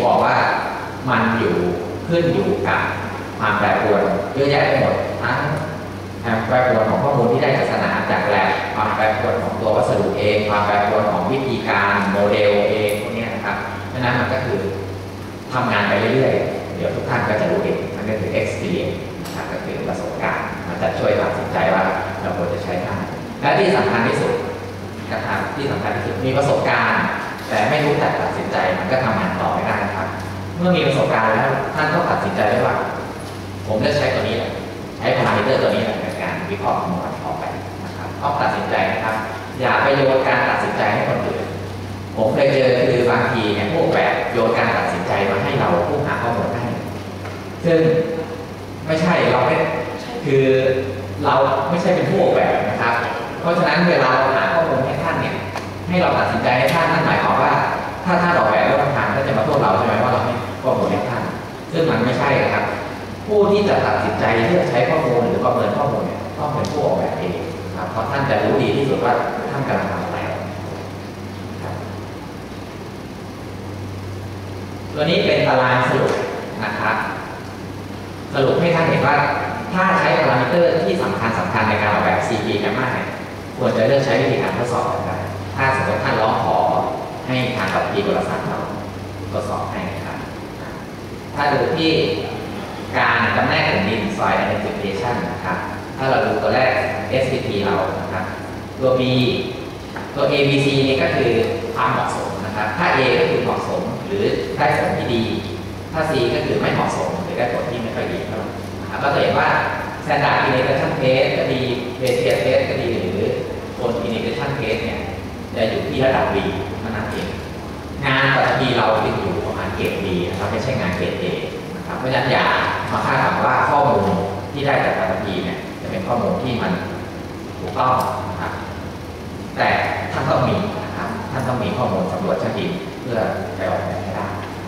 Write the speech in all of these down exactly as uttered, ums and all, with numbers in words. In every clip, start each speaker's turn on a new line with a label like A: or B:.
A: บอกว่ามันอยู่ขึ้นอยู่กับความแปรปรวนเยอะแยะไปหมดทั้งความแปรปรวนของข้อมูลที่ได้จากสนามจากแลบความแปรปรวนของตัววัสดุเองความแปรปรวนของวิธีการโมเดลเองพวกนี้นะครับเพราะนั้นมันก็คือทำงานไปเรื่อยๆเดี๋ยวทุกท่านก็จะรู้เองมันก็คือ experience นะครับก็คือประสบการณ์มันจะช่วยตัดสินใจว่าเราควรจะใช้ท่าและที่สำคัญที่สุดนะครับที่สำคัญที่สุดมีประสบการณ์แต่ไม่รู้จักตัดสินใจมันก็ทำงานต่อไม่ได้นะครับเมื่อมีประสบการณ์แล้วท่านต้องตัดสินใจได้ว่าผมเลือกใช้ตัวนี้แหละใช้พารามิเตอร์ตัวนี้แหละในการวิเคราะห์คำนวณออกไปนะครับต้องตัดสินใจนะครับอย่าไปโยนการตัดสินใจให้คนอื่นผมเคยเจอคือบางทีเนี่ยพวกแบบโยนการตัดสินใจมาให้เราผู้หาข้อมูลให้ซึ่งไม่ใช่เราไม่คือเราไม่ใช่เป็นผู้ออกแบบนะครับเพราะฉะนั้นเวลาเราหาข้อมูลให้ท่านเนี่ยให้เราตัดสินใจให้ท่านนั่นหมายความว่าถ้าท่านออกแบบแล้วทางก็จะมาโทษเราใช่ไหมว่าเราให้ข้อมูลให้ท่านซึ่งมันไม่ใช่นะครับผู้ที่จะตัดสินใจเลือกใช้ข้อมูลหรือประเมินข้อมูลเนี่ยต้องเป็นผู้ออกแบบเองครับเพราะท่านจะรู้ดีที่สุดว่าท่านกำลังทำอะไรตัวนี้เป็นตารางสรุปนะครับสรุปให้ท่านเห็นว่าถ้าใช้พารามิเตอร์ที่สำคัญสำคัญในการออกแบบ ซี พี กันมากเนี่ยควรจะเลือกใช้วิธีการทดสอบกันถ้าสมมติท่านร้องขอให้ทางกับทีบริษัทเราทดสอบให้นะครับถ้าดูที่การจำแนกแผ่นดิน soil identification นะครับถ้าเราดูตัวแรก เอส พี ที เรานะครับตัว B ตัว A B C นี่ก็คือความเหมาะสมนะครับถ้า A ก็คือเหมาะสมหรือได้ผลที่ดีถ้า C ก็คือไม่เหมาะสมหรือได้ผลที่ไม่ค่อยดีเท่าไหร่นะครับก็จะเห็นว่า standard integration test ก็ดี Bayesian test ก็ดีหรือ Cone integration test เนี่ยจะอยู่ที่ระดับ B เท่านั้นเองงานปัจจุบันเราติดอยู่ประมาณเกรด B นะครับไม่ใช่งานเกรด A นะครับเพราะฉะนั้นอย่ามาคาดหวังว่าข้อมูลที่ได้จากปัจจุบันเนี่ยจะเป็นข้อมูลที่มันถูกต้องนะครับแต่ท่านต้องมีนะครับท่านต้องมีข้อมูลสำรวจชัดเจนเพื่อไปออกแบบให้ได้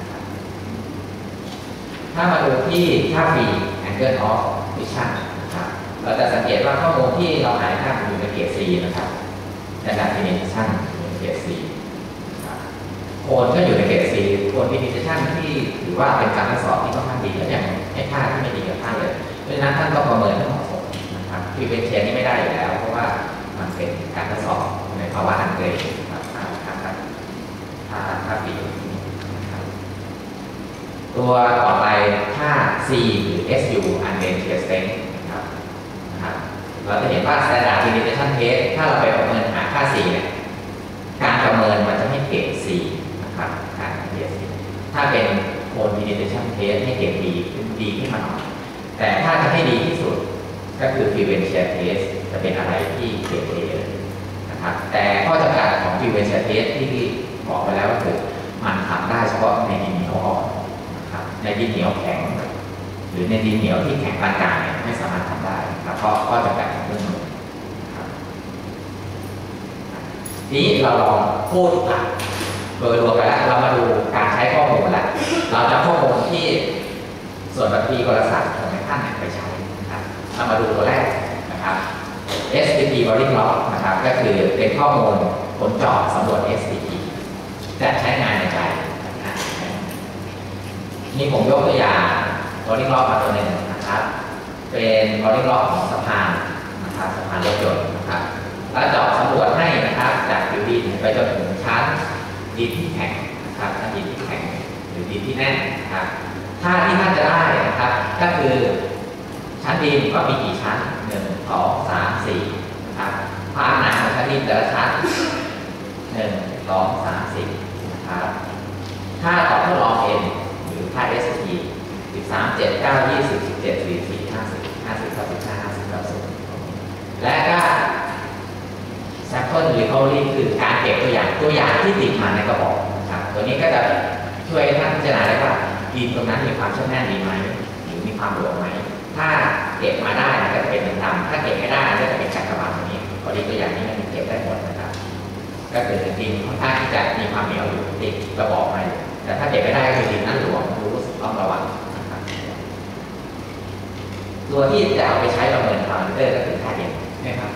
A: ถ้ามาดูที่ค่า B angle of vision นะครับเราจะสังเกตว่าข้อมูลที่เราหาค่าอยู่ในเกรด C นะครับstandard deviation อยู่ในเกรด C โคนก็อยู่ในเกรด C โคน deviation ที่ถือว่าเป็นการทดสอบที่ค่อนข้างดีแล้วอย่างให้ค่าที่ไม่ดีกับท่านเลยเพราะฉะนั้นท่านต้องประเมินให้เหมาะสมนะครับที่เป็นเชนนี่ไม่ได้อยู่แล้วเพราะว่ามันเป็นการทดสอบในภาวะอันเกรดนะครับค่าค่าค่าค่า B ตัวต่อไปค่า C หรือ เอส ยู unbent shear strength นะครับนะครับเราจะเห็นว่า standard deviation test ถ้าเราไปประเมินหาค่า C เนี่ยการประเมินมันจะให้เกรด C นะครับการเกรด C ถ้าเป็น cone deviation test ให้เกรด D ขึ้นดีขึ้นมาหน่อยแต่ถ้าจะให้ดีที่สุดก็คือ frequent shear test จะเป็นอะไรที่เกรด A เลยนะครับแต่ข้อจำกัดของ frequent shear test ที่บอกไปแล้วก็คือมันทำได้เฉพาะในดินเหนียวอ่อนในดินเหนียวแข็งหรือในดินเหนียวที่แข็งปานกลางเนี่ยไม่สามารถทำได้ครับเพราะข้อจำกัดของเครื่องมือครับนี้เราลองพูดหลักโดยรวมไปแล้วเรามาดูการใช้ข้อมูลแล้วเราจะข้อมูลที่ส่วนบัญชีกลศาสตร์ของในท่านไปใช้นะครับเรามาดูตัวแรกนะครับ เอส ที พี boring log นะครับก็คือเป็นข้อมูลผลเจาะสำรวจ เอส ที พี จะใช้งานในใจนี่ผมยกตัวอย่างบอดี้ล็อกมาตัวหนึ่งนะครับเป็นบอดี้ล็อกของสะพานนะครับสะพานรถยนต์นะครับแล้วเจาะสำรวจให้นะครับจากผิวดินไปจนถึงชั้นดินที่แข็งนะครับชั้นดินที่แข็งหรือดินที่แน่นนะครับถ้าที่ท่านจะได้นะครับก็คือชั้นดินก็มีกี่ชั้นหนึ่งสองสามสี่นะครับความหนาของชั้นดินแต่ละชั้นหนึ่งสองสามสี่นะครับถ้าตอบทดลองเองค่า เอส ที สิบสาม เจ็ด เก้า ยี่สิบ สิบเจ็ด สี่สิบ ห้าสิบ ห้าสิบ ห้าสิบห้า ห้าสิบ ห้าสิบและก็ sample recovery คือการเก็บตัวอย่างตัวอย่างที่ติดมาในกระบอกนะครับตัวนี้ก็จะช่วยให้ท่านพิจารณาได้ว่าดินตรงนั้นมีความเชื่อมแน่นดีไหมหรือมีความหลวมไหมถ้าเก็บมาได้ก็จะเป็นดำถ้าเก็บไม่ได้ก็จะเป็นจักรวาลอย่างนี้พอดีตัวอย่างนี้มันเก็บได้หมดนะครับก็คือดินค่อนข้างที่จะมีความเหนียวอยู่ติดกระบอกมาแต่ถ้าเก็บไม่ได้ก็คือดินนั้นหลวมรู้สึกต้องระวังนะครับตัวที่จะเอาไปใช้ประเมินพารามิเตอร์ก็คือค่าเด่นนะครับ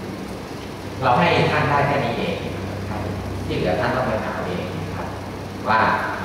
A: เราให้ท่านได้แค่นี้เองที่เหลือท่านต้องไปหาเองครับว่ามัน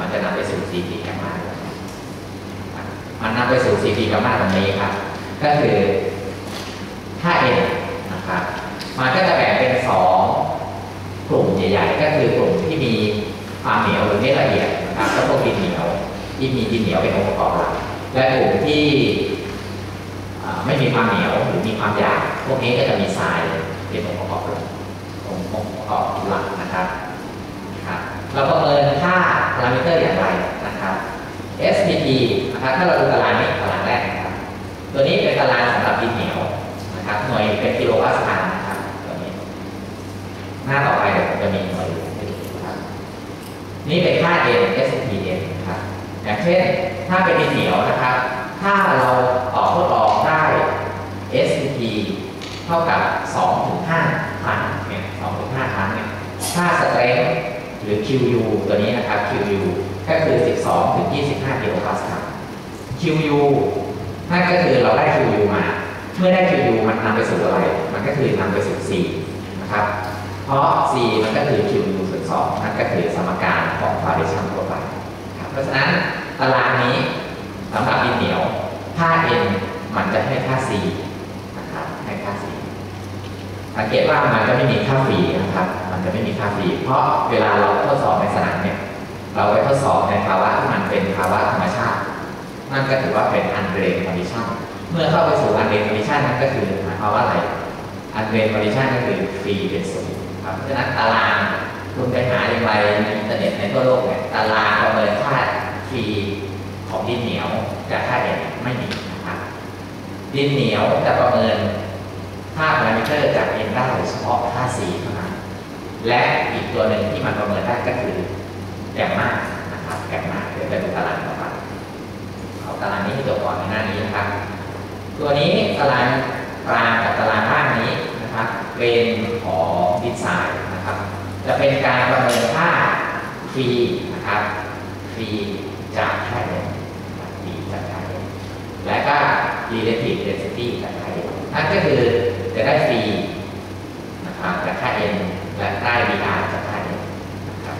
A: มันจะนำไปสู่ ซี พี แกมมามันนำไปสู่ ซี พี แกมมาตรงนี้ครับก็คือถ้า N นะครับมันก็จะแบ่งเป็นสองกลุ่มใหญ่ๆก็คือกลุ่มที่มีความเหนียวหรือเม็ดละเอียดนะครับแล้วก็ดินเหนียวที่มีดินเหนียวเป็นองค์ประกอบหลักและกลุ่มที่ไม่มีความเหนียวหรือมีความหยาบพวกนี้ก็จะมีทรายเป็นองค์ประกอบหลักองค์ประกอบหลักนะครับครับเราประเมินค่าพารามิเตอร์อย่างไรนะครับ เอส พี ที นะครับถ้าเราดูตารางนี้ตารางแรกนะครับตัวนี้เป็นตารางสำหรับดินเหนียวนะครับหน่วยเป็นกิโลพาสกาลนะครับตัวนี้หน้าต่อไปเดี๋ยวผมจะมีหน่วยให้ดูครับนี่เป็นค่า N เอส พี เอ็น นะครับอย่างเช่นถ้าเป็นดินเหนียวนะครับถ้าเราตอบทดลองได้ เอส พี ที เท่ากับ สองถึงห้า ครั้งเนี่ย สองถึงห้า ครั้งเนี่ยค่าสเตรนท์หรือ คิว ยู ตัวนี้นะครับ คิว ยู ก็คือ สิบสองถึงยี่สิบห้า กิโลพาสกาล คิว ยู นั่นก็คือเราได้ คิว ยู มา เมื่อได้ คิว ยู มันนำไปสู่อะไร มันก็คือนำไปสู่ C นะครับ เพราะ C มันก็คือ คิว ยู ส่วน สอง นั่นก็คือสมการของ variation ทั่วไปครับเพราะฉะนั้นตารางนี้สำหรับดินเหนียวค่า N มันจะให้ค่า C นะครับให้ค่า C สังเกตว่ามันจะไม่มีค่าฟรีนะครับมันจะไม่มีค่าฟรีเพราะเวลาเราทดสอบในสนามเนี่ยเราไปทดสอบในภาวะที่มันเป็นภาวะธรรมชาตินั่นก็ถือว่าเป็น undrained condition เมื่อเข้าไปสู่ undrained condition นั่นก็คือหมายความว่าอะไร undrained condition ก็คือฟรีเป็นศูนย์ครับเพราะฉะนั้นตารางคุณไปหาอย่างไรในอินเทอร์เน็ตในทั่วโลกเนี่ยตารางประเมินค่าฟรีของดินเหนียวกับค่าเอ็นไม่มีนะครับดินเหนียวจะประเมินค่าพารามิเตอร์จาก N ได้เฉพาะค่า C เท่านั้นและอีกตัวหนึ่งที่มันประเมินได้ก็คือแกมมานะครับแกมมาเดี๋ยวไปดูตารางต่อไปเอาตารางนี้ให้จบก่อนในหน้านี้นะครับตัวนี้ตารางกลางกับตารางล่างนี้นะครับเป็นของดินทรายนะครับจะเป็นการประเมินค่าฟรีนะครับฟรีจากค่าเดิมฟรีจากค่าเดิมและก็ relative density จากค่าเดิมนั่นก็คือจะได้ฟรีนะครับจากค่า N และได้ วี อาร์ จากค่า N นะครับ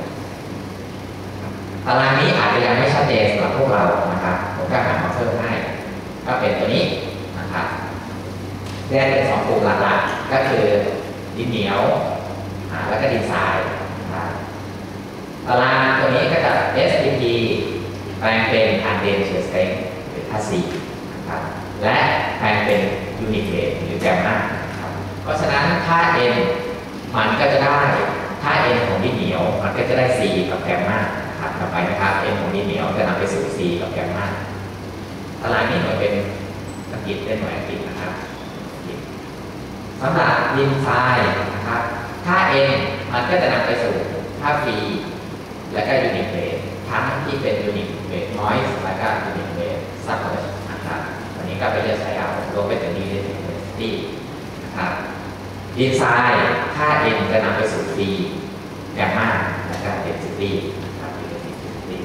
A: ตารางนี้อาจจะยังไม่ชัดเจนสำหรับพวกเรานะครับผมก็หามาเพิ่มให้ก็เป็นตัวนี้นะครับแยกเป็นสองกลุ่มหลักๆก็คือดินเหนียวแล้วก็ดินทรายนะครับตารางตัวนี้ก็จะ เอส พี ที แปลงเป็น undrained shear strength หรือค่า C นะครับและแปลงเป็น unit weight หรือแกมมาครับเพราะฉะนั้นค่า N มันก็จะได้ค่า N ของดินเหนียวมันก็จะได้ C กับแกมมาครับต่อไปนะครับ N ของดินเหนียวจะนำไปสู่ C กับแกมมาตารางนี้หน่วยเป็นอังกฤษเป็นหน่วยอังกฤษนะครับสำหรับดินทรายนะครับค่า N มันก็จะนำไปสู่ค่า P และก็ unit weight ทั้งที่เป็น unit weight noise และก็ unit weight submerged นะครับวันนี้ก็ไปเลือกใช้เอารวมไปถึง relative density นะครับดินทรายค่า N จะนำไปสู่ P แกมมาและก็ density นะครับ relative density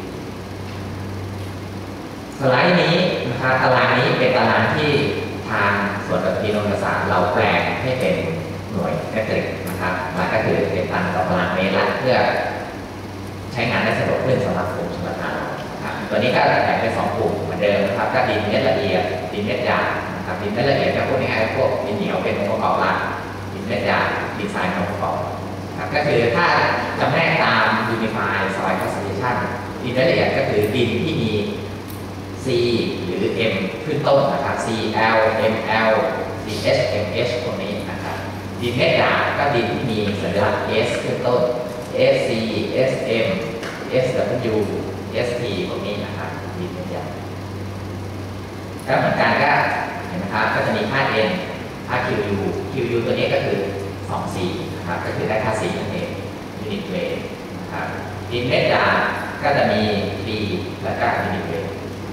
A: สไลด์นี้นะครับตารางนี้เป็นตารางที่ทางส่วนปฏิทินดาราศาสตร์เราแปลงให้เป็นหน่วยเมตริกนะครับและก็คือเป็นตันต่อตารางเมตรเพื่อใช้งานได้สะดวกขึ้นสำหรับกลุ่มชนบทนะครับตัวนี้ก็แบ่งเป็นสองกลุ่มเหมือนเดิมนะครับก็ดินเม็ดละเอียดดินเม็ดหยาบนะครับดินเม็ดละเอียดก็พวกนี้ไอ้พวกดินเหนียวเป็นองค์ประกอบหลักดินเม็ดหยาบดินทรายเป็นองค์ประกอบครับก็คือถ้าจำแนกตาม Unified Soil Classification ดินเม็ดละเอียดก็คือดินที่มี C หรือ M ขึ้นต้นนะครับ C L M L C H M H ตรงนี้นะครับดินเม็ดหยาบก็ดินที่มีสัญลักษณ์ S ขึ้นต้น S C S M S W S T ตรงนี้นะครับดินเม็ดหยาบก็เหมือนกันก็เห็นไหมครับก็จะมีค่า N ค่า Q U Q U ตัวนี้ก็คือ สอง C นะครับก็คือได้ค่า C นั่นเอง unit weight นะครับดินเม็ดหยาบก็จะมี B และก็ unit weight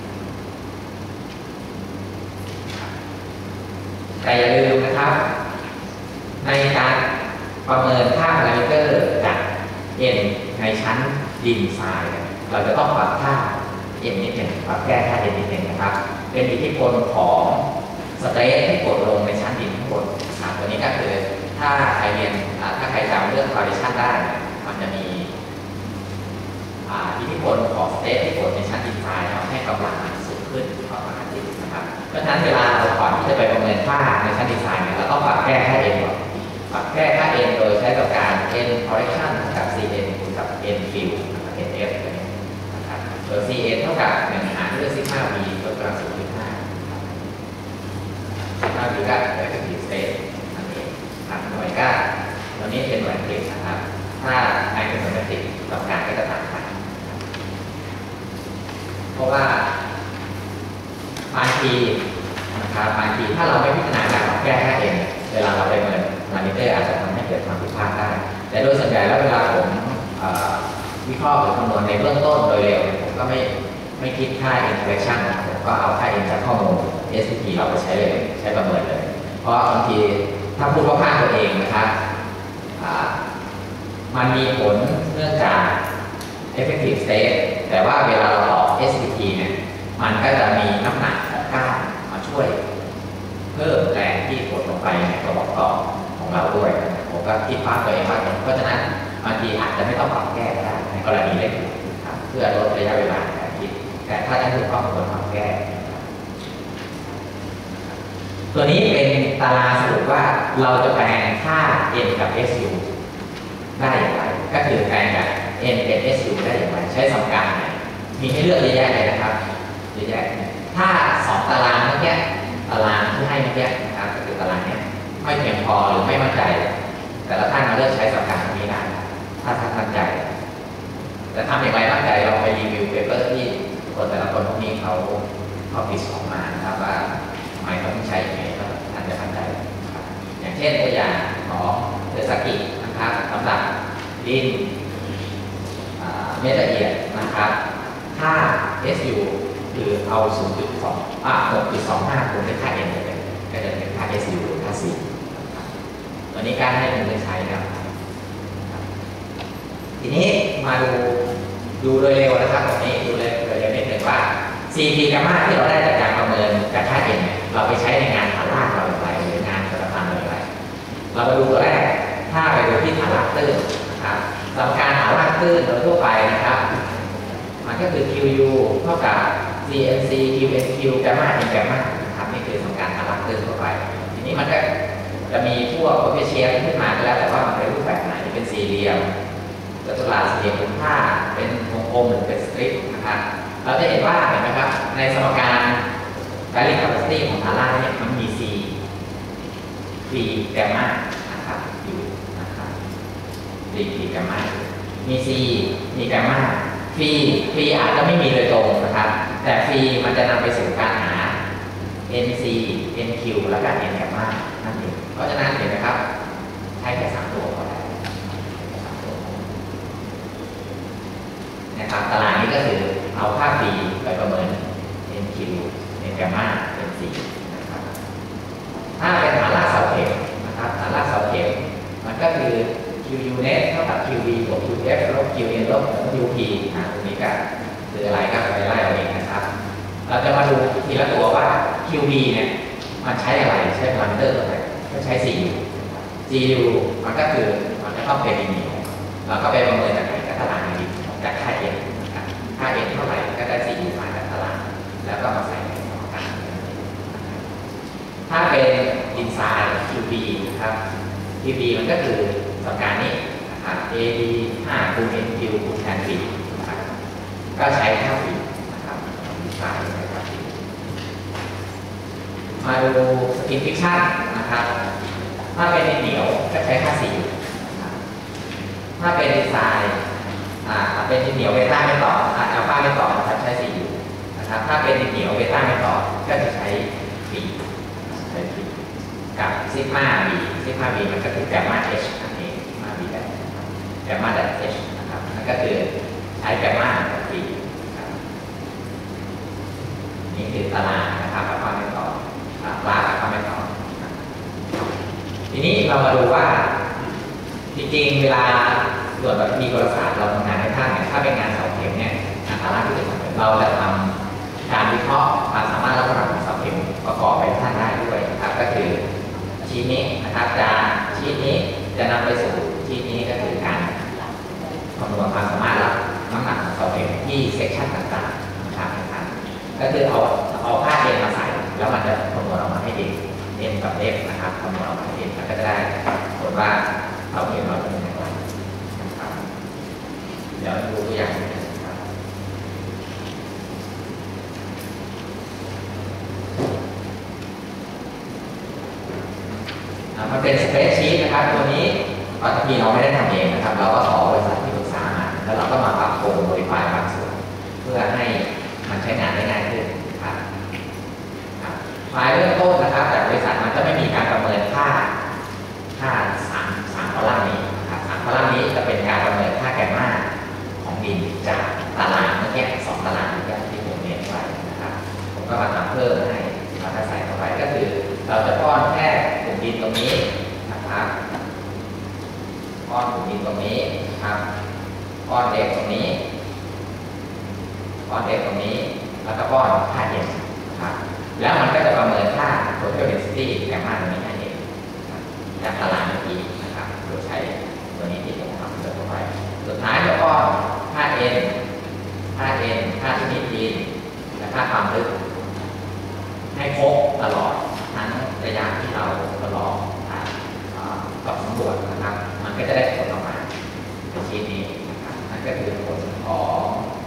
A: แต่อย่าลืมนะครับในการประเมินค่าพารามิเตอร์จาก N ในชั้นดินทรายเราจะต้องปรับค่า N นิดหนึ่งปรับแก้ค่า N นิดหนึ่งนะครับเป็นอิทธิพลของสเตรสที่กดลงในชั้นดินข้างบนครับตัวนี้ก็คือถ้าใครเรียนถ้าใครจำเรื่อง variation ได้มันจะมีอิทธิพลของสเตทที่เกิดในชั้นดินทรายทำให้กำลังมันสูงขึ้นกว่าปกตินะครับเพราะฉะนั้นเวลาเราก่อนที่จะไปประเมินค่าในชั้นดินทรายเนี่ยเราต้องปรับแก้ค่า n ก่อนปรับแก้ค่า n โดยใช้กับการ n correction กับ cn กับ n fill กับ nf นะครับโดย cn เท่ากับหนึ่งหารด้วย sigma v ยกกำลัง ศูนย์จุดห้า sigma v ก็ effective state นั่นเองครับหน่วยก็ตัวนี้เป็นหน่วยอังกฤษนะครับถ้าใครเป็นสมติต้องการก็จะต่างกันเพราะว่าบางทีนะครับบางทีถ้าเราไม่พิจารณาการปรับแก้ค่าเองเวลาเราไปเมินมานิเตอร์อาจจะทำให้เกิดความผิดพลาดได้แต่โดยส่วนใหญ่แล้วเวลาผมวิเคราะห์หรือคำนวณในเบื้องต้นโดยเร็วผมก็ไม่ไม่คิดค่า inflation ผมก็เอาค่า n จากข้อมูล เอส พี ที เราไปใช้เลยใช้ประเมินเลยเพราะบางทีถ้าพูดว่าค่าตัวเองนะครับมันมีผลเนื่องจาก effective state แต่ว่าเวลาเราตอบ เอส พี ที เนี่ยมันก็จะมีน้ำหนักของก้านมาช่วยเพิ่มแรงที่กดลงไปในกระบอกต่อของเราด้วยผมก็คิดภาพตัวเองว่าเพราะฉะนั้นบางทีอาจจะไม่ต้องปรับแก้ก็ได้ในกรณีเล็กเพื่อลดระยะเวลาการคิดแต่ถ้าจะถูกต้องควรปรับแก้ตัวนี้เป็นตารางสรุปว่าเราจะแปลงค่า n กับ su ได้อย่างไรก็คือแปลงจาก n เป็น su ได้อย่างไรใช้สมการไหนมีให้เลือกเยอะแยะเลยนะครับเยอะแยะถ้าสองตารางเมื่อกี้ตารางที่ให้เมื่อกี้นะครับก็คือตารางนี้ไม่เพียงพอหรือไม่มั่นใจแต่ละท่านมาเลือกใช้สมการนี้ได้ถ้าท่านมั่นใจแต่ทำอย่างไรมั่นใจเราไปรีวิวเปเปอร์ที่คนแต่ละคนพวกนี้เขาเขาพิสออกมานะครับว่าทำไมเขาต้องใช้ยังไงท่านจะมั่นใจอย่างเช่นตัวอย่างของเทอร์สกินะครับสำหรับดินเม็ดละเอียดนะครับค่า เอส ยู คือเอา ศูนย์จุดสอง อ่ะ หกจุดสองห้า คูณด้วยค่า n จะเป็นก็จะเป็นค่า เอส ยู หรือค่า c ตัวนี้การให้มันได้ใช้แล้วทีนี้มาดูดูโดยเร็วนะครับตรงนี้ดูเลยโดยเร็วนิดหนึ่งว่า ซี พี กัมมาที่เราได้จากการประเมินจากค่า n เนี่ยเราไปใช้ในงานฐานรากเราอย่างไรหรืองานกระทำเราอย่างไรเรามาดูตัวแรกถ้าไปดูที่ฐานรากตื้นนะครับสมการฐานรากตื้นโดยทั่วไปนะครับมันก็คือ คิว ยู เท่ากับ ซี เอ็น ซี คิว เอ็น คิว กัมมา n กัมมานะครับนี่คือสมการฐานรากตื้นทั่วไปทีนี้มันก็จะมีพวกโคเอฟฟิเชียนต์ขึ้นมาแล้วแต่ว่ามันเป็นรูปแบบไหนเป็นสี่เหลี่ยมจัตุรัสสี่เหลี่ยมผืนผ้าเป็นวงกลมหรือเป็นสตริปนะครับเราจะเห็นว่าเห็นไหมครับในสมการ Value Capacity ของฐานรากเนี่ยมันมี C P กัมมานะครับอยู่นะครับ C P กัมมามี C มีกัมมาฟรีฟรีอาจจะไม่มีโดยตรงนะครับแต่ฟรีมันจะนำไปสู่การหา เอ็น ซี เอ็น คิว แล้วก็ n กัมมานั่นเองเพราะฉะนั้นเห็นไหมครับใช้แค่สามตัวพอแล้วนะครับตารางนี้ก็คือเอาค่า ฟรีไปประเมิน n คิว n กัมมา n ซีนะครับถ้าเป็นฐานรากเสาเข็มนะครับฐานรากเสาเข็มมันก็คือ คิว ยู เน็ต เท่ากับ คิว วี บวก คิว เอฟ ลบ คิว เอ็น ลบ คิว พี อ่าตรงนี้ก็คืออะไรก็ไปไล่เอาเองนะครับเราจะมาดูทีละตัวว่า คิว วี เนี่ยมันใช้อะไรใช้พารามิเตอร์อะไรก็ใช้ ซี ยู ซี ยู มันก็คือมันจะต้องเป็นลิมิตเราก็ไปประเมินจากไหนจากตารางนี้จากค่า n นะครับค่า n เท่าไหร่ก็ได้ ซี ยู มาจากตารางแล้วก็มาใส่ในสมการถ้าเป็นอินไซด์ คิว วี นะครับ คิว วี มันก็คือสมการนี้นะครับ เอ ดี ห้า คูณ เอ็น คิว คูณแทน v นะครับก็ใช้ค่า v นะครับอินไซด์นะครับมาดูสกินฟิกชันนะครับถ้าเป็นดินเหนียวก็ใช้ค่า c นะครับถ้าเป็นดินทรายอ่าเป็นดินเหนียวเบต้าไม่ต่ออัลฟาไม่ต่อนะครับใช้ c นะครับถ้าเป็นดินเหนียวเบต้าไม่ต่อก็จะใช้ v ใช้ v กับซิกมา v ซิกมา v มันก็คือแกมมา h นั่นเองซิกมา v ได้แกมมาดับ h นะครับนั่นก็คือใช้แกมมากับ v นะครับนี่คือตารางนะครับอัลฟาไม่ต่อกราฟอัลฟาไม่ต่อทีนี้เรามาดูว่าจริงๆเวลาส่วนแบบมีกลศาสตร์เราทำงานในท่านเนี่ยถ้าเป็นงานเสาเข็มเนี่ยงานฐานรากที่จะทำเราจะทำการวิเคราะห์ความสามารถรับน้ำหนักของเสาเข็มประกอบไปท่านได้ด้วยนะครับก็คือชีทนี้นะครับจะชีทนี้จะนำไปสู่ชีทนี้ก็คือการคำนวณความสามารถรับน้ำหนักของเสาเข็มที่เซกชันต่างๆนะครับก็คือเอาเอาค่าเอ็นมาใส่แล้วมันจะคำนวณออกมาให้เอ็นเอ็นกับเอฟนะครับคำนวณออกมาให้เอ็นแล้วก็จะได้ผลว่าเสาเข็มเราเป็นยังไงนะครับเดี๋ยวดูตัวอย่างนะครับมันเป็นสเปรดชีตนะครับตัวนี้ปกติเราไม่ได้ทำเองนะครับเราก็ขอบริษัทที่ปรึกษามาแล้วเราก็มาปรับปรุงโมดิฟายบางส่วนเพื่อให้มันใช้งานได้ง่ายขึ้นครับไฟล์เริ่มต้นนะครับจากบริษัทมันจะไม่มีการประเมินค่าค่าสามสามคอลัมน์นี้นะครับสามคอลัมน์นี้จะเป็นการประเมินค่าแกมมาของดินจากตารางเมื่อกี้สองตารางเมื่อกี้ที่ผมเรียนไว้นะครับผมก็มาทำเพิ่มให้มาใส่เข้าไปก็คือเราจะป้อนแค่กลุ่มดินตรงนี้นะครับป้อนกลุ่มดินตรงนี้ครับป้อนเด็กตรงนี้ป้อนเด็กตรงนี้แล้วก็ป้อนค่าเย็นครับแล้วมันก็จะประเมินค่า total density แกมมาตรงนี้ให้เองจากตารางเมื่อกี้นะครับโดยใช้ตัวนี้ที่ผมทำเพิ่มเข้าไปสุดท้ายก็ป้อนค่า n ค่า n ค่าชนิดดินและค่าความลึกให้ครบตลอดทั้งระยะที่เราทดลองกับสำรวจนะครับมันก็จะได้ผลออกมาในชิ้นนี้นะครับนั่นก็คือผลของ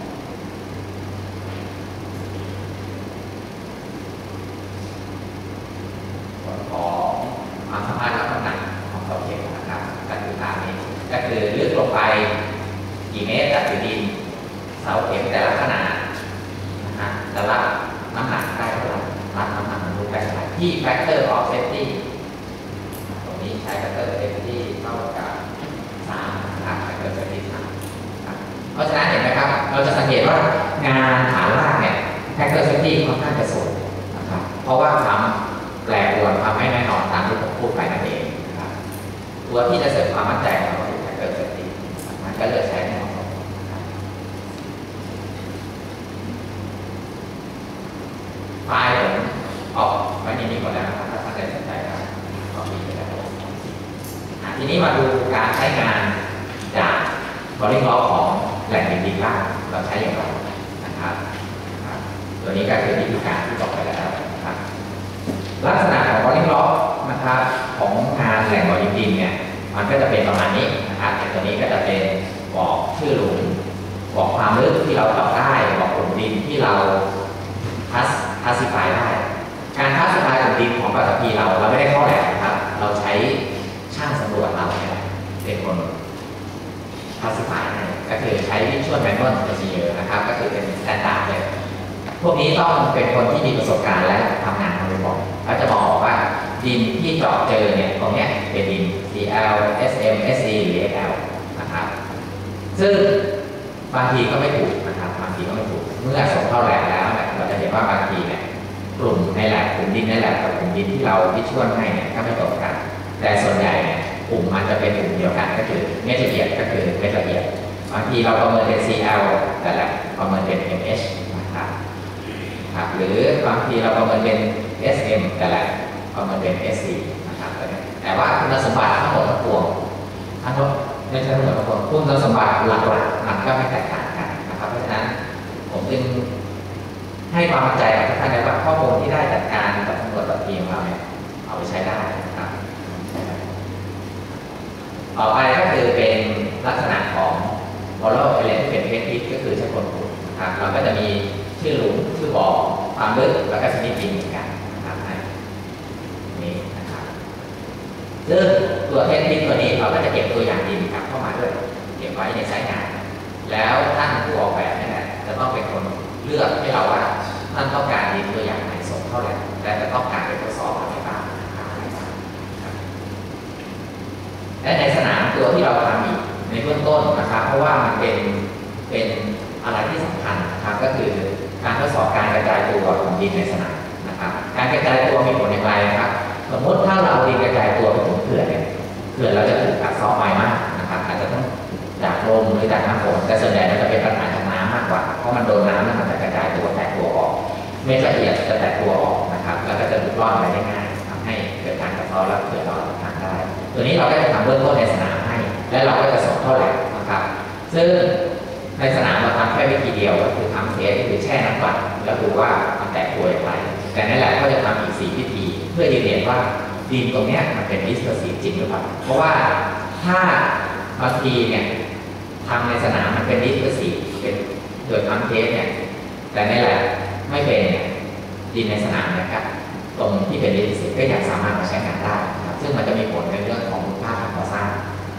A: ผลของความสามารถรับน้ำหนักของเสาเข็มนะครับก็คือตามนี้ก็คือลึกลงไปกี่เมตรจากพื้นดินเสาเข็มแต่ละขนาดนะฮะจะรับน้ำหนักได้เท่าไหร่รับน้ำหนักมันรู้ได้เท่าไหร่ที่ factor of safety ตรงนี้ใช้ factor of safety เท่ากับสามนะครับ factor of safety สามครับเพราะฉะนั้นเห็นไหมครับเราจะสังเกตว่างานฐานรากเนี่ย factor of safety ค่อนข้างจะสูงนะครับเพราะว่าความแปรปรวนความไม่แน่นอนตามที่ผมพูดไปนั่นเองนะครับตัวที่จะเสริมความมั่นใจของเราคือ factor of safety มันก็เลือกใช้ให้เหมาะสมไฟล์ผมออกไว้ในนี้หมดแล้วนะครับถ้าท่านใดสนใจก็ก็มีไปแล้วทีนี้มาดูการใช้งานจากบริล้อของแหล่งดินดินล่างเราใช้อย่างไรนะครับตัวนี้ก็คือวิธีการที่บอกไปแล้วนะครับลักษณะของบริล้อนะครับของงานแหล่งบริดินเนี่ยมันก็จะเป็นประมาณนี้นะครับตัวนี้ก็จะเป็นบอกชื่อหลุมบอกความลึกที่เราเจาะได้บอกกลุ่มดินที่เราคัสคัสซิฟายได้การคัสซิฟายกลุ่มดินของปัตตภีเราเราไม่ได้เข้าแหลกนะครับเราใช้ช่างสำรวจเราเนี่ยเป็นคนคัสซิฟายให้ก็คือใช้วิชวลแมนนวลเอนจิเนียร์นะครับก็คือเป็นสแตนดาร์ดเลยพวกนี้ต้องเป็นคนที่มีประสบการณ์และทำงานมาบ่อยๆเขาจะมองบอกว่าดินที่เจาะเจอเนี่ยตรงนี้เป็นดิน ซี แอล เอส เอ็ม เอส ซี หรือ เอส แอล นะครับซึ่งบางทีก็ไม่ถูกนะครับบางทีก็ไม่ถูกเมื่อส่งเข้าแลบแล้วเนี่ยเราจะเห็นว่าบางทีเนี่ยกลุ่มในแลบกลุ่มดินในแลบกับกลุ่มดินที่เราวิชวลให้เนี่ยก็ไม่ตรงกันแต่ส่วนใหญ่เนี่ยกลุ่มมันจะเป็นกลุ่มเดียวกันก็คือเม็ดละเอียดก็คือเม็ดละเอียดบางทีเราประเมินเป็น ซี แอล แต่ละประเมินเป็น เอ็ม เอช นะครับครับหรือบางทีเราประเมินเป็น เอส เอ็ม แต่ละประเมินเป็น เอส ซี นะครับแต่ว่าคุณสมบัติทั้งหมดทั้งปวงทั้งหมดไม่ใช่ทั้งหมดทั้งปวงคุณสมบัติหลักๆมันก็ไม่แตกต่างกันนะครับเพราะฉะนั้นผมจึงให้ความมั่นใจกับทุกท่านว่าข้อมูลที่ได้จากการกับตำรวจแบบทีมเราเนี่ยเอาไปใช้ได้นะครับต่อไปก็คือเป็นลักษณะของวอลล์เอเลนที่เป็นเทสติสก็คือใช้คนขุดนะครับเราก็จะมีชื่อหลุมชื่อบ่อความลึกแล้วก็ชนิดดินเหมือนกันนะครับนี่นะครับซึ่งตัวเทสติสตัวนี้เราก็จะเก็บตัวอย่างดินกลับเข้ามาด้วยเก็บไว้ในสายงานแล้วท่านผู้ออกแบบนี่แหละจะต้องเป็นคนเลือกให้เราว่าท่านต้องการดินตัวอย่างไหนส่งเท่าไหร่และจะต้องการไปทดสอบอะไรบ้างอะไรบ้างและในสนามตัวที่เราทำอีกในเบื้องต้นนะครับเพราะว่ามันเป็นเป็นอะไรที่สำคัญนะครับก็คือการทดสอบการกระจายตัวของดินในสนามนะครับการกระจายตัวมีผลอย่างไรนะครับสมมติถ้าเราดินกระจายตัวไปถึงเขื่อนเนี่ยเขื่อนเราจะถูกกัดเซาะไปมากนะครับอาจจะต้องจากลมหรือจากน้ำฝนแต่ส่วนใหญ่มันจะเป็นปัญหาจากน้ำมากกว่าเพราะมันโดนน้ำแล้วมันจะกระจายตัวแตกตัวออกเม็ดละเอียดจะแตกตัวออกนะครับแล้วก็จะหลุดร่อนไปได้ง่ายทำให้เกิดการกัดเซาะแล้วเกิดเราทางได้ตัวนี้เราก็จะทำเบื้องต้นในสนามให้และเราก็จะส่งเข้าแลบนะครับซึ่งในสนามเราทำแค่วิธีเดียวก็คือทำเทสคือแช่น้ำกลั่นแล้วดูว่ามันแตกตัวอย่างไรแต่ในแลบก็จะทำอีกสี่วิธีเพื่อยืนยันว่าดินตรงนี้มันเป็นดิสเพอร์ซีฟจริงหรือเปล่าเพราะว่าถ้าบางทีเนี่ยทำในสนามมันเป็นดิสเพอร์ซีฟเป็นโดยทำเทสเนี่ยแต่ในแลบไม่เป็นเนี่ยดินในสนามนะครับตรงที่เป็นดิสเพอร์ซีฟก็ยังสามารถมาใช้งานได้นะครับซึ่งมันจะมีผลในเรื่องของคุณภาพการก่อสร้าง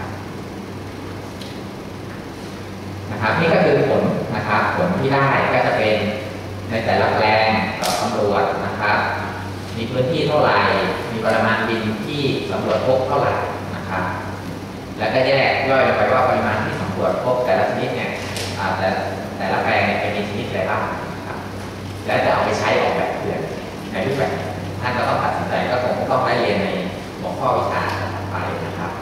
A: นะครับนี่ก็คือผลนะครับผลที่ได้ก็จะเป็นในแต่ละแปลงต่อสำรวจนะครับมีพื้นที่เท่าไหร่มีปริมาณดินที่สำรวจพบเท่าไหร่นะครับแล้วก็แยกย่อยลงไปว่าปริมาณที่สำรวจพบแต่ละชนิดเนี่ยแต่แต่ละแปลงเนี่ยเป็นชนิดอะไรบ้างนะครับแล้วจะเอาไปใช้ออกแบบเพื่อนในรูปแบบท่านก็ต้องตัดสินใจก็คงต้องได้เรียนในหัวข้อวิชาต่อไปนะครับ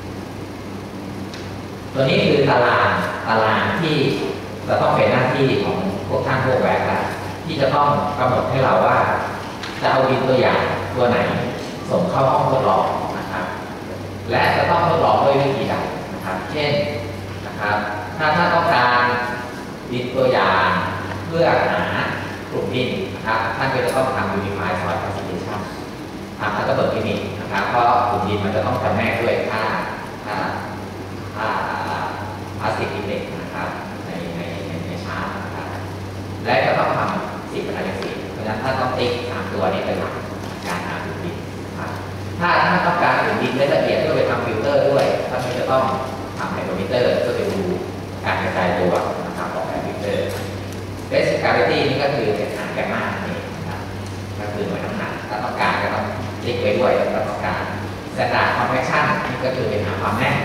A: ตัวนี้คือตารางตารางที่จะต้องเป็นหน้าที่ของพวกท่านพวกแวดล้อมที่จะต้องกำหนดให้เราว่าจะเอาดินตัวอย่างตัวไหนส่งเข้าห้องทดลองนะครับและจะต้องทดลองด้วยวิธีใดนะครับเช่นนะครับถ้าท่านต้องการดินตัวอย่างเพื่อหากลุ่มดินนะครับท่านก็จะต้องทำ Unified Soil Classification ทำคัตเตอร์เบิร์กเทคนิคนะครับเพราะกลุ่มดินมันจะต้องจำแนกด้วยค่าค่าค่าพลาสติกอินเด็กซ์นะครับในในในในชาร์ตนะครับและก็ต้องทำสิบเป็นอะไรสิเพราะฉะนั้นถ้าต้องติ๊กสามตัวนี้เป็นหลักการหากลุ่มดินนะครับถ้าถ้าต้องการกลุ่มดินได้ละเอียดก็ไปทำฟิลเตอร์ด้วยท่านก็จะต้องทำไฮโดรมิเตอร์เพื่อไปดูการกระจายตัวนะครับของฟิลเตอร์เรสกาลิตี้นี่ก็คือเป็นหาแกมมานี่นะครับก็คือหน่วยน้ำหนักถ้าต้องการก็ต้องติ๊กไว้ด้วยถ้าต้องการสแตนดาร์ดคอมเพรสชั่นนี่ก็คือเป็นหาความแน่น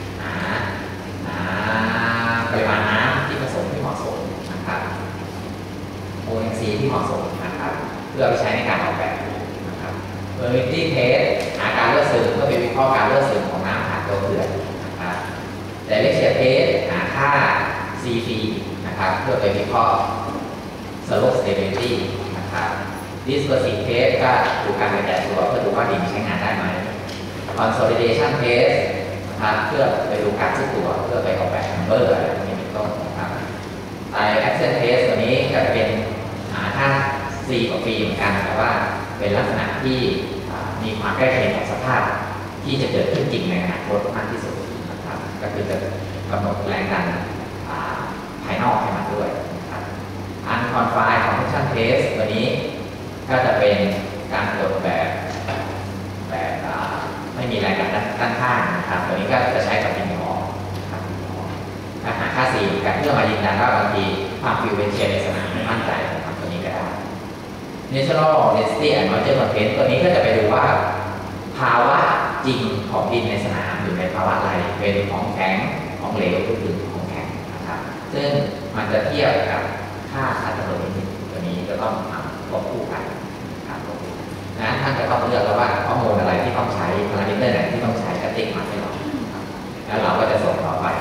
A: ปริมาณน้ำที่ผสมที่เหมาะสมนะครับ โอ เอ็น ซี ที่เหมาะสมนะครับเพื่อไปใช้ในการออกแบบนะครับ Permeability Test หาการเลือดซึมเพื่อไปวิเคราะห์การเลือดซึมของน้ำผ่านตัวเกลือนะครับ Direction Test หาค่า ซี พี นะครับเพื่อไปวิเคราะห์ Slope Stability นะครับ Dispersive Test ก็ดูการกระจายตัวเพื่อดูว่าดินใช้งานได้ไหม Consolidation Testนะครับเพื่อไปดูการซุกตัวเพื่อไปออกแบบนัมเบอร์อะไรอย่างนี้เป็นต้นนะครับไอ Accent Test ตัวนี้ก็จะเป็นถ้า C กับ P เหมือนกันแต่ว่าเป็นลักษณะที่มีความใกล้เคียงกับสภาพที่จะเกิดขึ้นจริงในอนาคตมากที่สุดนะครับก็คือจะกำหนดแรงดันภายนอกให้มันด้วยนะครับ Unconfined Compression Test ตัวนี้ก็จะเป็นการตรวจแบบแบบไม่มีแรงดันด้านข้างนะครับตัวนี้ก็จะใช้กับดินเหนียวนะครับถ้าหาค่า C กันเพื่อมายืนยันว่าบางทีความฟิวเวนเชียในสนามไม่มั่นใจนะครับตัวนี้ก็ได้ Natural Density and Moisture Content ตัวนี้ก็จะไปดูว่าภาวะจริงของดินในสนามอยู่ในภาวะอะไรเป็นของแข็งของเหลวหรือของแข็งนะครับซึ่งมันจะเทียบกับค่าคัตเตอร์เบิร์กเทคนิคตัวนี้จะต้องทำควบคู่กันนะครับนั้นท่านจะต้องเลือกแล้วว่าข้อมูลอะไรที่ต้องใช้พารามิเตอร์ไหนที่ต้องใช้ก็ติ๊กมาให้เราแล้วเราก็จะส่งต่อไป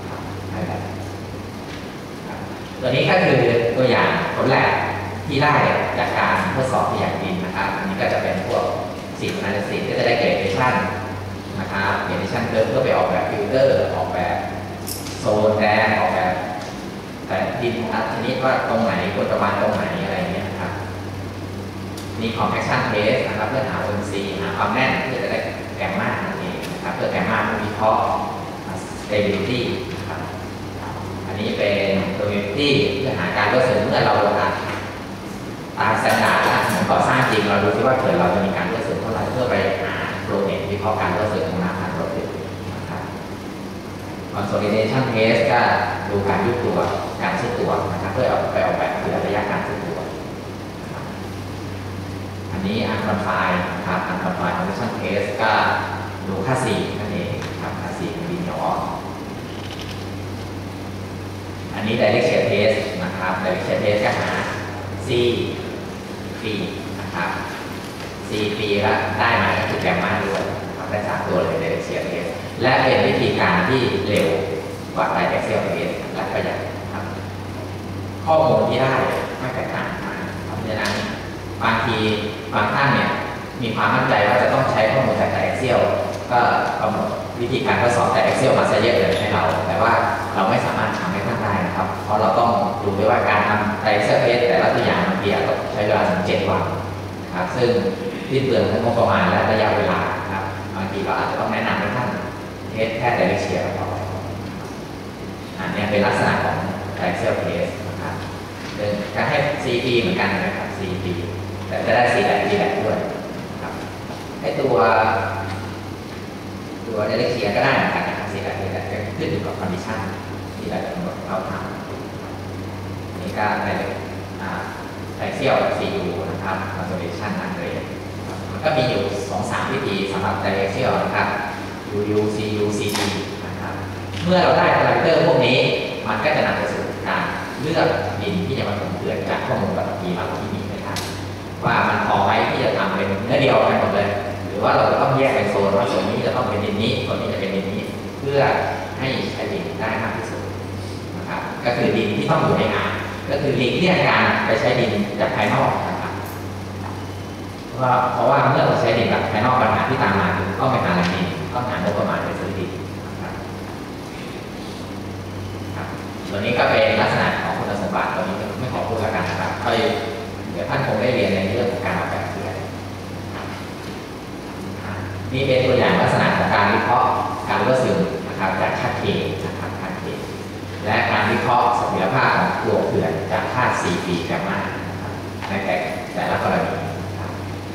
A: ตัวนี้ก็คือตัวอย่างผลแลบที่ได้จากการทดสอบตัวอย่างดินนะครับอันนี้ก็จะเป็นพวกสีอนาลิซิสก็จะได้เกรดเดชั่นนะครับเกรดเดชั่นเพื่อเพื่อไปออกแบบฟิลเตอร์ออกแบบโซนแดนออกแบบแต่ดินแต่ชนิดว่าตรงไหนควรจะวางตรงไหนอะไรเงี้ยครับมี compaction test นะครับเพื่อหา โอ เอ็น ซี หาความแน่นเพื่อจะได้แกมมานั่นเองนะครับเพื่อแกมมาเพื่อวิเคราะห์ stability นะครับอันนี้เป็น permeability เพื่อหาการรั่วซึมเมื่อเราลงอัดตามสแตนดาร์ดนะเหมือนก่อสร้างจริงเราดูซิว่าเกิดเราจะมีการรั่วซึมเท่าไหร่เพื่อไปหาโปรเนตวิเคราะห์การรั่วซึมของน้ำผ่านรถยนต์นะครับ consolidation test ก็ดูการยุบตัวการซุดตัวนะครับเพื่อเอาไปออกแบบเผื่อระยะการซุดตัวอันนี้ unconfined นะครับ unconfined compression test ก็ดูค่า C นั่นเองครับค่า C ของดินเหนียวอ่อนอันนี้ direction test นะครับ direction test ก็หา C ฟรีนะครับ C ฟรีแล้วได้มาก็คือแกมมาด้วยนะครับได้สามตัวเลย direction test และเป็นวิธีการที่เร็วกว่า Dixel test และประหยัดครับข้อมูลที่ได้ไม่แตกต่างกันเพราะฉะนั้นบางทีบางท่านเนี่ยมีความมั่นใจว่าจะต้องใช้ข้อมูลจาก Dixel ก็กำหนดวิธีการทดสอบ Dixel มาซะเยอะเลยให้เราแต่ว่าเราไม่สามารถทำให้ท่านได้นะนะครับเพราะเราต้องดูด้วยว่าการทำไตรเซอร์เพสแต่ละตัวอย่างบางทีต้องใช้เวลาถึงเจ็ดวันนะครับซึ่งที่เปลืองทั้งงบประมาณและระยะเวลาครับบางทีเราอาจจะต้องแนะนำให้ท่านเทสแค่ไดเรกเชียร์ก่อนอันนี้เป็นลักษณะของไตรเซอร์เพสนะครับซึ่งการให้ ซี พี เหมือนกันนะครับ ซี พี แต่จะได้ ซี แลบ ดี แลบ ด้วยครับไอตัวตัวไดเรกเชียร์ก็ได้เหมือนกันนะครับ ซี แลบ ดี แลบ ก็ขึ้นอยู่กับคอนดิชันที่เราจะกำหนดเราทำนี่ก็ในไทเซียล ซี ยู นะครับ conservation upgrade มันก็มีอยู่ สองถึงสาม วิธีสำหรับไดเรกเชียลนะครับ ยู ยู ซี ยู ซี ที นะครับเมื่อเราได้พารามิเตอร์พวกนี้มันก็จะนำไปสู่การเลือกดินที่จะมาถมเกลือจากข้อมูลปัตตภีเราที่มีนะครับว่ามันพอไหมที่จะทำเป็นเนื้อเดียวกันหมดเลยหรือว่าเราจะต้องแยกเป็นโซนว่าโซนนี้จะต้องเป็นดินนี้โซนนี้จะเป็นดินนี้เพื่อให้ใช้ดินได้มากที่สุดนะครับก็คือดินที่ต้องอยู่ในอ่างก็คือหลีกเลี่ยงการไปใช้ดินจากภายนอกนะครับเพราะว่าเพราะว่าเมื่อเราใช้ดินจากภายนอกปัญหาที่ตามมาคือต้องไปหาแหล่งดินต้องหางบประมาณไปซื้อดินนะครับตัวนี้ก็เป็นลักษณะของคุณสมบัติตัวนี้ไม่ขอพูดแล้วกันนะครับก็เดี๋ยวท่านคงได้เรียนในเรื่องของการออกแบบเกลือนี่เป็นตัวอย่างลักษณะของการวิเคราะห์การรั่วซึมนะครับจากค่า K นะครับค่า K และการวิเคราะห์เสถียรภาพของตัวเขื่อนจากค่า ซี พี แกมมาในแต่แต่ละกรณีนะครับ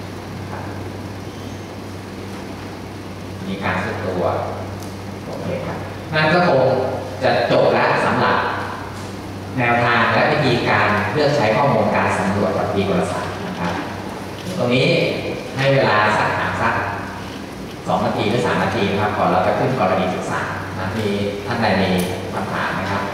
A: มีการสุดตัวโอเคครับนั่นก็คงจะจบแล้วสำหรับแนวทางและวิธีการเลือกใช้ข้อมูลการสำรวจปัตตภีกลศาสตร์นะครับตรงนี้ให้เวลาสักถามสักสองนาทีหรือสามนาทีนะครับก่อนเราจะขึ้นกรณีศึกษานะมีท่านใดมีคำถามไหมครับ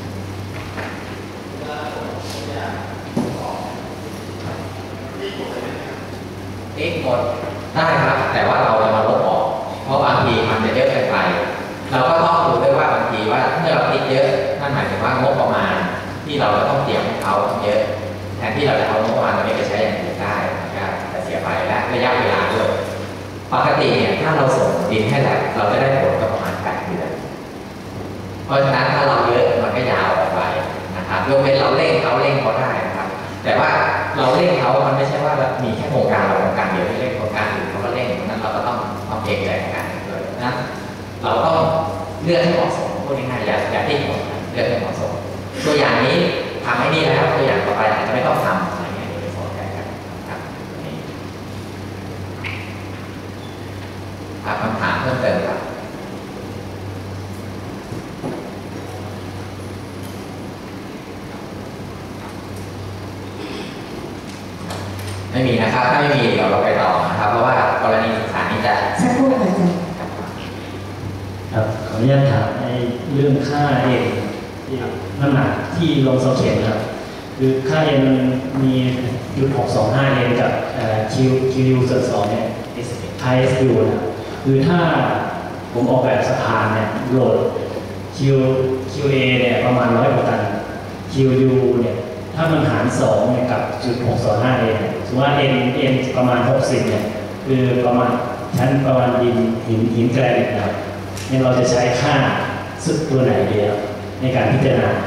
A: เอ็กหมดได้ครับแต่ว่าเราจะมาลบออกเพราะบางทีมันจะเยอะเกินไปเราก็ต้องดูด้วยว่าบางทีว่าเมื่อเราคิดเยอะนั่นหมายถึงว่างบประมาณที่เราจะต้องเตรียมให้เขาเยอะแทนที่เราจะเอางบประมาณตรงนี้ไปใช้อย่างอื่นได้นะครับแต่เสียไปและระยะเวลาด้วยปกติเนี่ยถ้าเราส่งดินให้แลบเราจะได้ผลก็ประมาณแปดเดือนเพราะฉะนั้นถ้าเราเยอะมันก็ยาวออกไปนะครับยกเว้นเราเร่งเขาเร่งเขาได้นะครับแต่ว่าเราเร่งเขามันไม่ใช่ว่ามีแค่โครงการเราโครงการเดียวที่เร่งโครงการอื่นเขาก็เร่งเพราะนั้นเราก็ต้องต้องเกรงใจโครงการอื่นด้วยนะเราต้องเลือกให้เหมาะสมพูดง่ายๆอย่าอย่าที่หมดเลือกให้เหมาะสมตัวอย่างนี้ทำให้นี่แล้วตัวอย่างต่อไปอาจจะไม่ต้องทำอะไรเงี้ยเดี๋ยวไปสอนกันครับคำถามเพิ่มเติมครับไม่มีนะครับถ้าไม่มีเดี๋ยวเราไปต่อนะครับเพราะว่ากรณีศึกษานี้จะ
B: สักครู่ค่ะอาจารย์
C: ครับขออนุญาตถามในเรื่องค่าเอ็นน้ำหนักที่ลงเสาเข็มครับคือค่าเอ็นมันมีจุดหกสองห้าเอ็นกับคิวคิวส่วนสองเนี่ยไอเอสยูนะคือถ้าผมออกแบบสะพานเนี่ยโหลด Q คิว เอ เนี่ยประมาณร้อยกว่าตัน คิว ยู เนี่ยถ้ามันหารสองเนี่ยกับจุดหกสองห้าเอ็นสมมติว่าเอ็นเอ็นประมาณหกสิบเนี่ยคือประมาณชั้นประมาณดินหินหินแกรนิตนะครับเนี่ยเราจะใช้ค่าสุดตัวไหนดีครับในการพิจารณา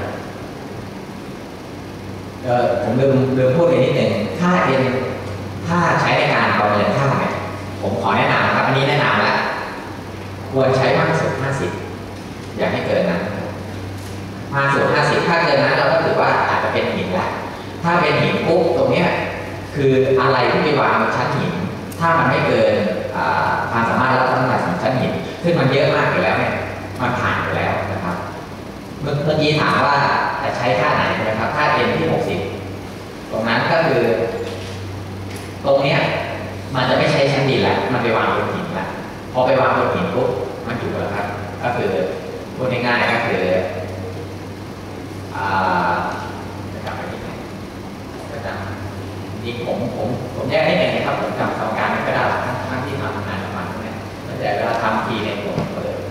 A: เออผมลืมลืมพูดอีกนิดหนึ่งค่า N ถ้าใช้ในการประเมินค่าเนี่ยผมขอแนะนำครับอันนี้แนะนำแล้วควรใช้มากสุดห้าสิบอย่าให้เกินนั้นมากสุดห้าสิบถ้าเกินนั้นเราก็ถือว่าอาจจะเป็นหินละถ้าเป็นหินปุ๊บตรงเนี้ยคืออะไรที่ไปวางบนชั้นหินถ้ามันไม่เกินความสามารถรับน้ำหนักของชั้นหินซึ่งมันเยอะมากอยู่แล้วเนี่ยมันผ่านไปแล้วนะครับเมื่อเมื่อกี้ถามว่าจะใช้ค่าไหนนะครับค่า N ที่หกสิบตรงนั้นก็คือตรงเนี้ยมันจะไม่ใช้ชั้นดินแล้วมันไปวางบนหินแล้วพอไปวางบนหินปุ๊บมันอยู่แล้วครับก็คือพูดง่ายๆก็คืออ่าจะจำไปที่ไหนจะจำนี่ผมผมผมแยกให้หนึ่งนะครับผมจำสมการไม่ก็ได้ทั้งทั้งที่ทำงานประมาณนี้แต่เวลาทำทีเนี่ยผมเปิด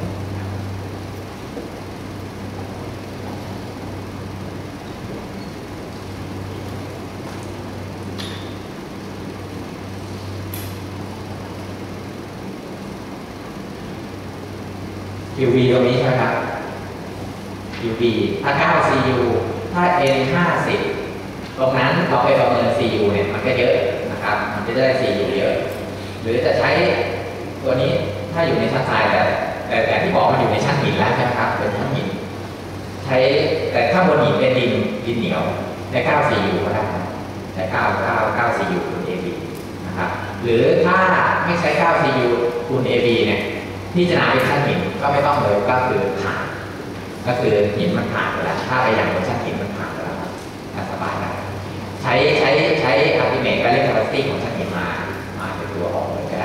A: คิว วี ตรงนี้ใช่ไหมครับยู บี ถ้า เก้า ซี ยู ถ้า เอ็น ห้าสิบ ตรงนั้นเราไปประเมิน ซี ยู เนี่ยมันก็เยอะนะครับมันจะได้ ซี ยู เยอะหรือจะใช้ตัวนี้ถ้าอยู่ในชั้นทรายแต่แต่แต่ที่บอกมันอยู่ในชั้นหินแล้วใช่ไหมครับเป็นชั้นหินใช้แต่ถ้าบนหินเป็นดินดินเหนียวได้ เก้า ซี ยู ก็ได้ได้เก้า เก้า เก้า ซี ยู คูณ เอ บี นะครับหรือถ้าไม่ใช้ เก้า ซี ยู คูณ เอ บี เนี่ยที่จะนาเป็นชั้นหินก็ไม่ต้องเลยก็คือผ่านก็คือหินมันผ่านไปแล้วถ้าไปอย่างบนชั้นหินมันผ่านไปแล้วครับสบายได้ใช้ใช้ใช้อัลติเมทการเล่นคาปาซิตี้ของชั้นหินมามาเป็นตัวออกเลยก็ได้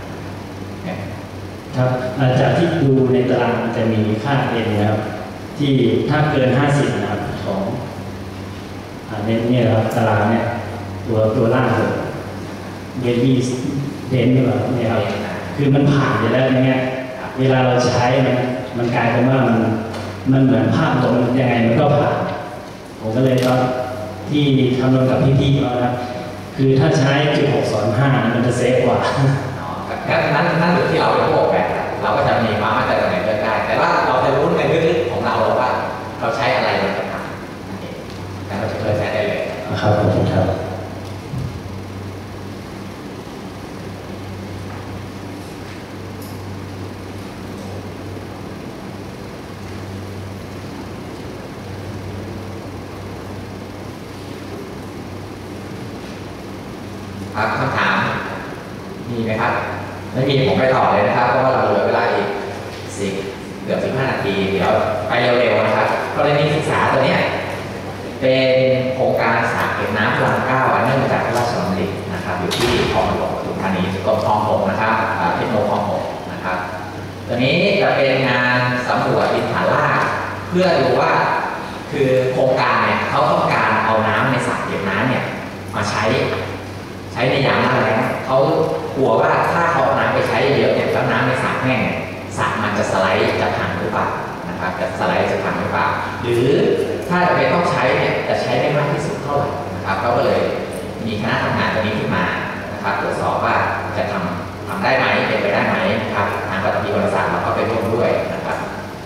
C: ครับจากที่ดูในตารางจะมีค่า n นะครับที่ถ้าเกินห้าสิบนะครับของอันนี้เนี่ยครับตารางเนี่ยตัวตัวล่างสุดเบบี้เดนนี่แบบเนี่ยครับคือมันผ่านไปแล้วเนี่ยเวลาเราใช้มันมันกลายเป็นว่ามันมันเหมือนภาพลมยังไงมันก็ผ่านผมก็เลยตอนที่คำนวณกับพี่ๆเขานะคือถ้าใช้จุดหกสองห้ามันจะเซฟกว่า
A: นั้นนั่นอยู่ที่เราเป็นผู้ออกแบบเราก็จะมีความมั่นใจตรงไหนเลือกได้แต่ว่าเราจะรู้ในลึกๆของเราว่าเราใช้อะไรมันจะผ่านนั่นเองแล้วเราจะเลือกใช้ได้เลย
C: ครับผมครับ
A: ครับคำถามมีไหมครับไม่มีผมไปต่อเลยนะครับเพราะว่าเราเหลือเวลาอีกสิบเกือบสิบห้านาทีเดี๋ยวไปเร็วๆนะครับกรณีศึกษาตัวนี้เป็นโครงการสระเก็บน้ำพระรามเก้าเนื่องมาจากพระราชดำรินะครับอยู่ที่คลองหลวงปทุมธานีกรมคลองหกนะครับเทคโนคลองหกนะครับตัวนี้จะเป็นงานสำรวจดินฐานรากเพื่อดูว่าคือโครงการเนี่ยเขาต้องการเอาน้ำในสระเก็บน้ำเนี่ยมาใช้ใช้ในยามหน้าแล้งเขากลัวว่าถ้าเขาน้ำไปใช้เยอะเนี่ยแล้วน้ำในสระแห้งเนี่ยสระมันจะสไลด์จะพังหรือเปล่านะครับจะสไลด์จะพังหรือเปล่าหรือถ้าจะไปต้องใช้เนี่ยจะใช้ได้มากที่สุดเท่าไหร่นะครับเขาก็เลยมีคณะทำงานตัวนี้ขึ้นมานะครับตรวจสอบว่าจะทำทำได้ไหมเป็นไปได้ไหมนะครับทางปฏิบัติศาสตร์เราก็ไปร่วมด้วยนะครับ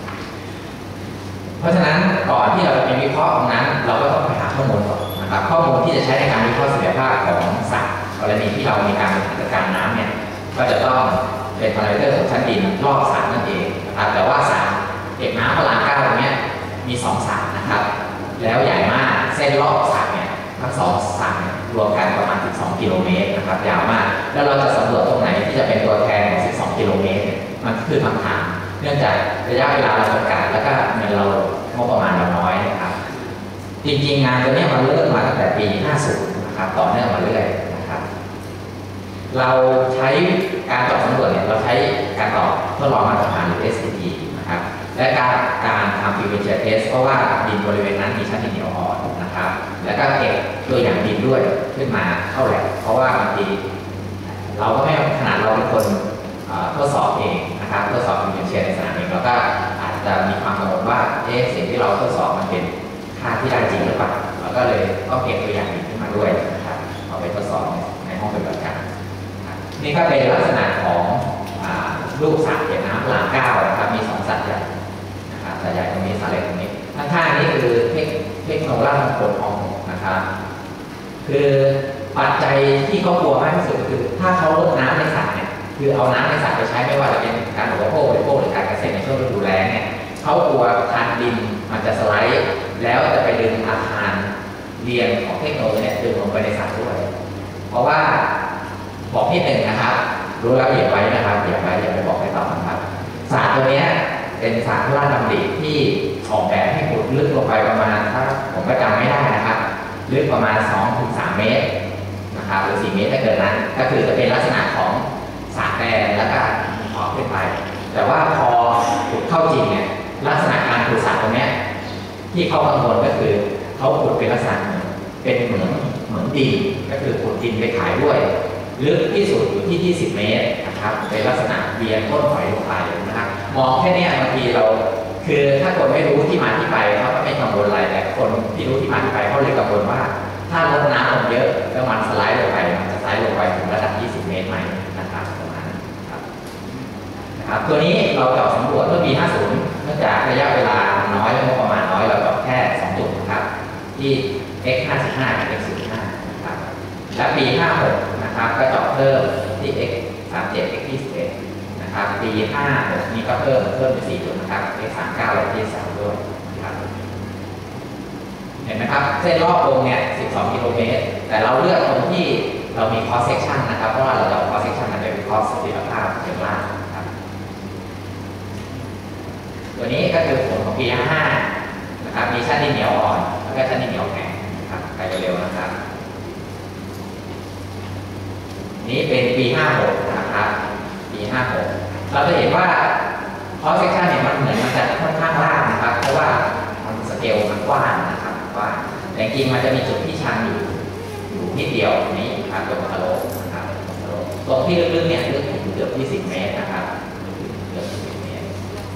A: เพราะฉะนั้นก่อนที่เราจะไปวิเคราะห์ตรงนั้นเราก็ต้องไปหาข้อมูลก่อนนะครับข้อมูลที่จะใช้ในการวิเคราะห์ศักยภาพของสระกรณีที่เรามีการบริหารจัดการน้ำเนี่ยก็จะต้องเป็นพารามิเตอร์ของชั้นดินรอบสระนั่นเองนะครับแต่ว่าสระเก็บน้ำพระรามเก้าตรงนี้มีสองสระนะครับแล้วใหญ่มากเส้นรอบสระเนี่ยทั้งสองสระรวมกันประมาณสิบสองกิโลเมตรนะครับยาวมากแล้วเราจะสำรวจตรงไหนที่จะเป็นตัวแทนของสิบสองกิโลเมตรมันคือคำถามเนื่องจากระยะเวลาเราจำกัดแล้วก็เงินเรางบประมาณเราน้อยนะครับจริงๆงานตัวนี้มันเริ่มมาตั้งแต่ปีห้าสิบนะครับต่อเนื่องมาเรื่อยนะครับเราใช้การตอบสำรวจเนี่ยเราใช้การตอบทดลองมาตรฐานหรือ เอส ที ที นะครับและการการทำ Prevention Test เพราะว่าดินบริเวณนั้นมีชั้นดินเหนียวอ่อนนะครับแล้วก็เก็บตัวอย่างดินด้วยขึ้นมาเข้าแลบเพราะว่าบางทีเราก็ไม่ขนาดเราเป็นคนทดสอบเองนะครับทดสอบ Prevention ในสนามเองเราก็อาจจะมีความกังวลว่าเอ๊ะสิ่งที่เราทดสอบมันเป็นค่าที่ได้จริงหรือเปล่าเราก็เลยต้องเก็บตัวอย่างดินขึ้นมาด้วยนะครับเอาไปทดสอบในห้องปฏิบัติการนี่ก็เป็นลักษณะของลูกสระเก็บน้ำพระรามเก้านะครับมีสองสระใหญ่นะครับสระใหญ่ตรงนี้สระเล็กตรงนี้ข้างๆนี้คือเทคเทคโนโลยีของคลองหกนะครับคือปัจจัยที่เขากลัวมากที่สุดคือถ้าเขาลดน้ำในสระเนี่ยคือเอาน้ำในสระไปใช้ไม่ว่าจะเป็นการอุปโภคบริโภคหรือการเกษตรในช่วงฤดูแล้งเนี่ยเขากลัวทานดินมันจะสไลด์แล้วจะไปดึงอาคารเรียนของเทคโนโลยีเนี่ยดึงลงไปในสระด้วยเพราะว่าบอกที่หนึ่งนะครับรู้แล้วอย่าไว้นะครับอย่าไว้อย่าไปบอกให้ต่อนะครับสระตัวนี้เป็นสระพระราชดำริที่ออกแบบให้ขุดลึกลงไปประมาณถ้าผมก็จำไม่ได้นะครับลึกประมาณ สองถึงสาม เมตรนะครับหรือสี่เมตรถ้าเกินนั้นก็คือจะเป็นลักษณะของสระแดนแล้วก็ออกขึ้นไปแต่ว่าพอขุดเข้าจริงเนี่ยลักษณะการขุดสระตรงนี้ที่เขากังวลก็คือเขาขุดเป็นลักษณะเป็นเหมือนเหมือนดินก็คือขุดดินไปขายด้วยลึกที่สุดอยู่ที่ยี่สิบเมตรนะครับเป็นลักษณะเบียร์ต้นหอยลงไปนะครับมองแค่นี้บางทีเราคือถ้าคนไม่รู้ที่มาที่ไปเขาก็ไม่กังวลอะไรแต่คนที่รู้ที่มาที่ไปเขาเลยกังวลว่าถ้าลดน้ำลงเยอะแล้วมันสไลด์ลงไปมันจะสไลด์ลงไปถึงระดับยี่สิบเมตรไหมนะครับประมาณนั้นครับนะครับตัวนี้เราเจาะสำรวจเมื่อปีห้าสิบเนื่องจากระยะเวลาน้อยและงบประมาณที่ x ห้าสิบห้ากับ x สิบห้านะครับและปีห้าหกนะครับก็เจาะเพิ่มที่ x สามสิบเจ็ด x ยี่สิบเอ็ดนะครับปีห้าหกนี้ก็เพิ่มเพิ่มไปสี่จุดนะครับ x สามสิบเก้าและ x สามด้วยนะครับเห็นไหมครับเส้นรอบวงเนี่ยสิบสองกิโลเมตรแต่เราเลือกตรงที่เรามี cross section นะครับเพราะว่าเราจะ cross section มันเป็น cross สถิตภาพเชิงล่างนะครับตัวนี้ก็คือผลของปีห้าห้านะครับมีชั้นดินเหนียวอ่อนแล้วก็ชั้นดินเหนียวแข็งนะครับไปเร็วๆนะครับนี้เป็นปีห้าหกนะครับปีห้าหกเราจะเห็นว่า cross section เนี่ยมันเหมือนมันจะค่อนข้างลาดนะครับเพราะว่ามันสเกลมันกว้างนะครับกว้างแต่จริงมันจะมีจุดที่ชันอยู่อยู่นิดเดียวนี้นะครับตรงสโลปนะครับตรงที่ลึกๆเนี่ยลึกถึงเกือบยี่สิบเมตรนะครับเกือบยี่สิบเมตร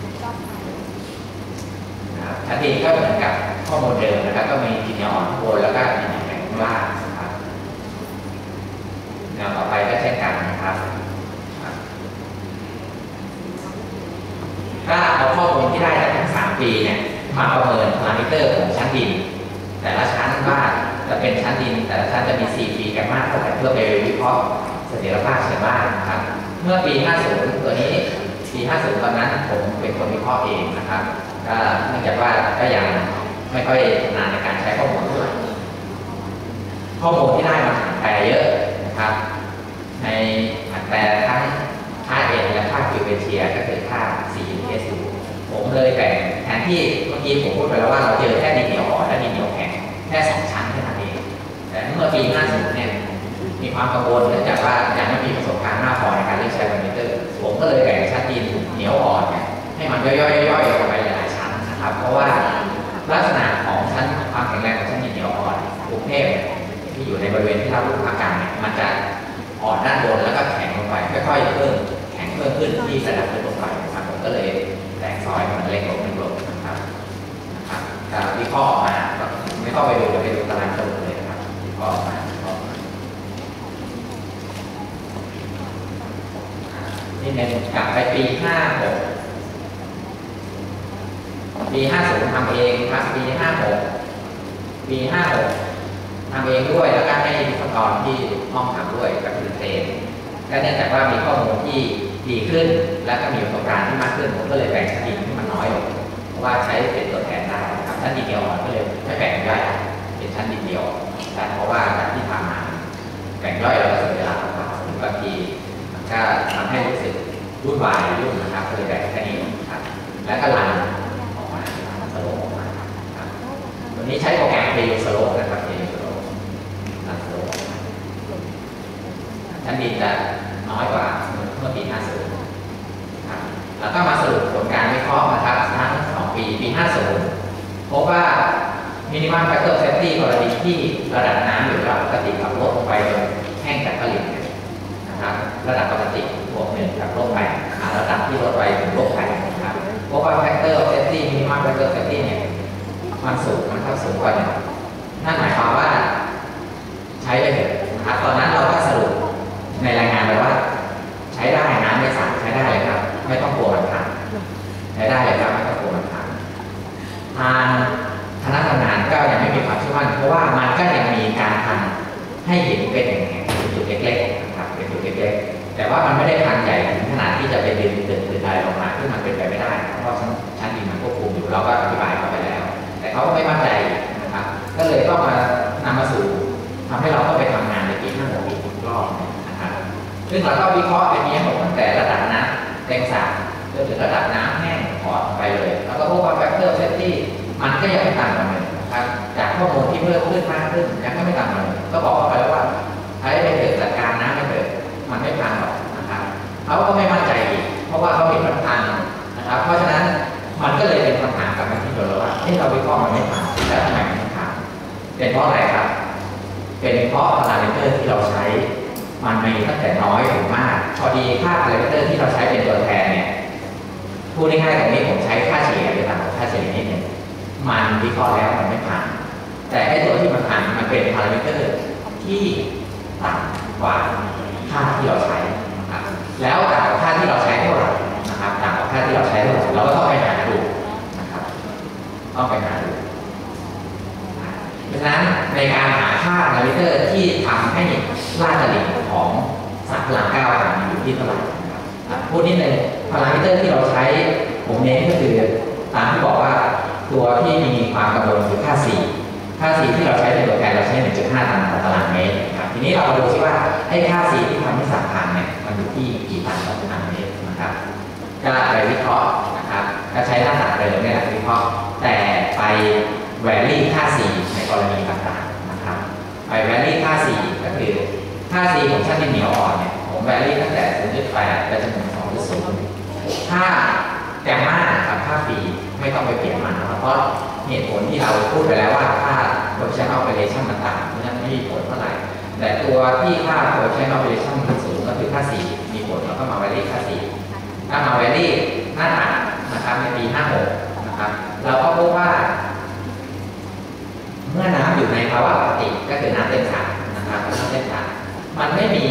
A: นะครับชั้นดินก็เหมือนกับข้อมูลเดิมนะครับก็มีดินเหนียวอ่อนข้างบนแล้วก็ดินเหนียวแข็งข้างล่างนะครับแนวต่อไปก็เช่นกันนะครับถ้าเอาข้อมูลที่ได้จากทั้งสามปีเนี่ยมาประเมินพารามิเตอร์ของชั้นดินแต่ละชั้นว่าจะเป็นชั้นดินแต่ละชั้นจะมี ซี พี กันมากเท่าไหร่เพื่อไปวิเคราะห์เสถียรภาพเชิงล่างนะครับเมื่อปีห้าสิบตัวนี้ปีห้าสิบตอนนั้นผมเป็นคนวิเคราะห์เองนะครับก็เนื่องจากว่าก็ยังไม่ค่อยชำนาญในการใช้ข้อมูลเท่าไหร่ข้อมูลที่ได้มาแปลเยอะนะครับในแปลทั้งค่าเอและค่าคิวเอเชียก็คือค่า ซี เอส ผมเลยแบ่งแทนที่เมื่อกี้ผมพูดไปแล้วว่าเราเจอแค่ดินเหนียวอ่อนและดินเหนียวแข็งแค่สองชั้นแค่นั้นเองแต่เมื่อปีห้าสิบเนี่ยมีความกังวลเนื่องจากว่ายังไม่มีประสบการณ์มากพอในการเลือกใช้พารามิเตอร์ผมก็เลยแบ่งชั้นดินเหนียวอ่อนเนี่ยให้มันย่อยๆย่อยๆออกไปหลายๆชั้นนะครับเพราะว่าลักษณะของชั้นความแข็งแรงของชั้นดินเหนียวอ่อนกรุงเทพที่อยู่ในบริเวณที่ราบลุ่มภาคกลางเนี่ยมันจะอ่อนด้านบนแล้วก็แข็งลงไปค่อยๆเพิ่มแข็งเพิ่มขึ้นที่ระดับลงไปนะครับผมก็เลยแบ่งซอยมันเล็กลงเล็กลงนะครับนะครับการวิเคราะห์ออกมาไม่ต้องไปดูไปดูตารางสรุปเลยนะครับวิเคราะห์ออกมานี่เนี่ยกลับไปปีห้าหกปีห้าศูนย์ทำเองครับปีห้าหกปีห้าหกทำเองด้วยแล้วก็ให้วิศวกรที่ห้องทำด้วยกับคือเทรนก็เนื่องจากว่ามีข้อมูลที่ดีขึ้นและก็มีประสบการณ์ที่มากขึ้นผมก็เลยแบ่งชั้นดินที่มันน้อยลงเพราะว่าใช้เป็นตัวแทนได้ครับชั้นดินเดียวอ่อนก็เลยไม่แบ่งย่อยเป็นชั้นดินเดียวแต่เพราะว่าการที่ทำมาแบ่งย่อยเราก็เสียเวลาครับบางทีมันก็ทำให้รู้สึกวุ่นวายยุ่งนะครับก็เลยแบ่งแค่นี้ครับแล้วก็รันออกมาสโลปออกมาครับตัวนี้ใช้โปรแกรม เพยู สโลปนะครับ เพยู สโลปรันสโลปชั้นดินจะน้อยกว่าเมื่อปีห้าสิบครับแล้วก็มาสรุปผลการวิเคราะห์นะครับทั้งสองปีปีห้าสิบพบว่า minimum factor safety กรณีที่ระดับน้ำอยู่ระดับปกติกับลดลงไปจนแห้งจากผลิตนะครับระดับปกติบวกหนึ่งกับลบไประดับที่ลดไปถึงลบไปนะครับพบว่า factor safety minimum factor safety เนี่ยมันสูงมันเท่าสูงกว่าเนี่ยนั่นหมายความว่าใช้ได้เลยนะครับตอนนั้นเราก็สรุปในรายงานไปว่าใช้ได้น้ำไม่สั่นใช้ได้เลยครับไม่ต้องกลัวมันพังใช้ได้เลยครับไม่ต้องกลัวมันพังทางคณะทำงานก็ยังไม่มีความเชื่อมั่นเพราะว่ามันก็ยังมีการพังให้เห็นเป็นแห่งๆเป็นจุดเล็กๆนะครับเป็นจุดเล็กๆแต่ว่ามันไม่ได้พังใหญ่ถึงขนาดที่จะไปดึงตึกหรืออะไรลงมาที่มันเป็นไปไม่ได้เพราะชั้นดินมันควบคุมอยู่เราก็อธิบายเขาไปแล้วแต่เขาก็ไม่มั่นใจนะครับก็เลยต้องมานำมาสู่ทำให้เราก็ไปทำงานในปีห้าหกอีกรอบนะครับซึ่งเราก็วิเคราะห์ไอ้นี้หมดตั้งแต่ระดับน้ำเต็มสระจนถึงระดับน้ำแห้งพอดไปเลยแล้วก็พบว่า factor safety มันก็ยังไม่ต่ำกว่าหนึ่งนะครับจากข้อมูลที่เพิ่มขึ้นมากขึ้นยังก็ไม่ต่ำกว่าหนึ่งก็บอกเขาไปแล้วว่าใช้ไปเถิดจัดการน้ำไม่เถิดมันไม่พังหรอกนะครับเขาก็ไม่มั่นใจอีกเพราะว่าเขาเห็นมันพังนะครับเพราะฉะนั้นมันก็เลยเป็นคำถามกลับมาที่เราว่าที่เราวิเคราะห์มันไม่พังแต่ทำไมมันไม่พังเป็นเพราะอะไรครับเป็นเพราะพารามิเตอร์ที่เราใช้มันมีตั้งแต่น้อยถึงมากพอดีค่าพารามิเตอร์ที่เราใช้เป็นตัวแทนเนี่ยพูดง่ายๆตรงนี้ผมใช้ค่าเฉลี่ยเป็นต่างค่าเฉลี่ยนิดนึงมันวิเคราะห์แล้วมันไม่ผ่านแต่ไอ้ตัวที่มันผ่านมันเป็นพารามิเตอร์ที่ต่ำกว่าค่าที่เราใช้นะครับแล้วต่างกับค่าที่เราใช้เท่าไหร่นะครับต่างกับค่าที่เราใช้เท่าไหร่เราก็ต้องไปหาดูนะครับต้องไปหาดูเพราะฉะฉะนั้นในการหาค่าพารามิเตอร์ที่ทำให้ลาดตลิ่งของสามพลังเก้าอยู่ที่เท่าไหร่นะครับพูดนิดนึงพารามิเตอร์ที่เราใช้ผมเน้นก็คือตามที่บอกว่าตัวที่มีความกังวลคือค่า C ค่า C ที่เราใช้ในตัวแทนเราใช้ หนึ่งจุดห้า ตันต่อตารางเมตรครับทีนี้เรามาดูซิว่าไอ้ค่า C ที่ทำให้สามพันเนี่ยมันอยู่ที่กี่ตันต่อตารางเมตรนะครับก็ไปวิเคราะห์นะครับก็ใช้หน้าตาเดิมในหลักวิเคราะห์แต่ไปแวรี่ค่า C ในกรณีต่างๆนะครับไปแวรี่ค่า C ก็คือค่า C ของชั้นดินเหนียวอ่อนเนี่ยผมแวรี่ตั้งแต่ ศูนย์จุดแปด ไปจนถึง สองจุดศูนย์ ถ้าแกมมากับค่า ฟีไม่ต้องไปเปลี่ยนมันนะครับเพราะเหตุผลที่เราพูดไปแล้วว่าค่า coefficient operation ต่างๆนั้นไม่มีผลเท่าไหร่แต่ตัวที่ค่า coefficient operation มันสูงก็คือค่า C มีผลเราก็มาแวรี่ค่า C ถ้ามาแวรี่หน้าต่างนะครับในปีห้าหกนะครับเราก็พบว่าเมื่อน้ำอยู่ในภาวะปกติก็คือน้ำเต็มถังนะครับน้ำเต็มถังมันไม่มี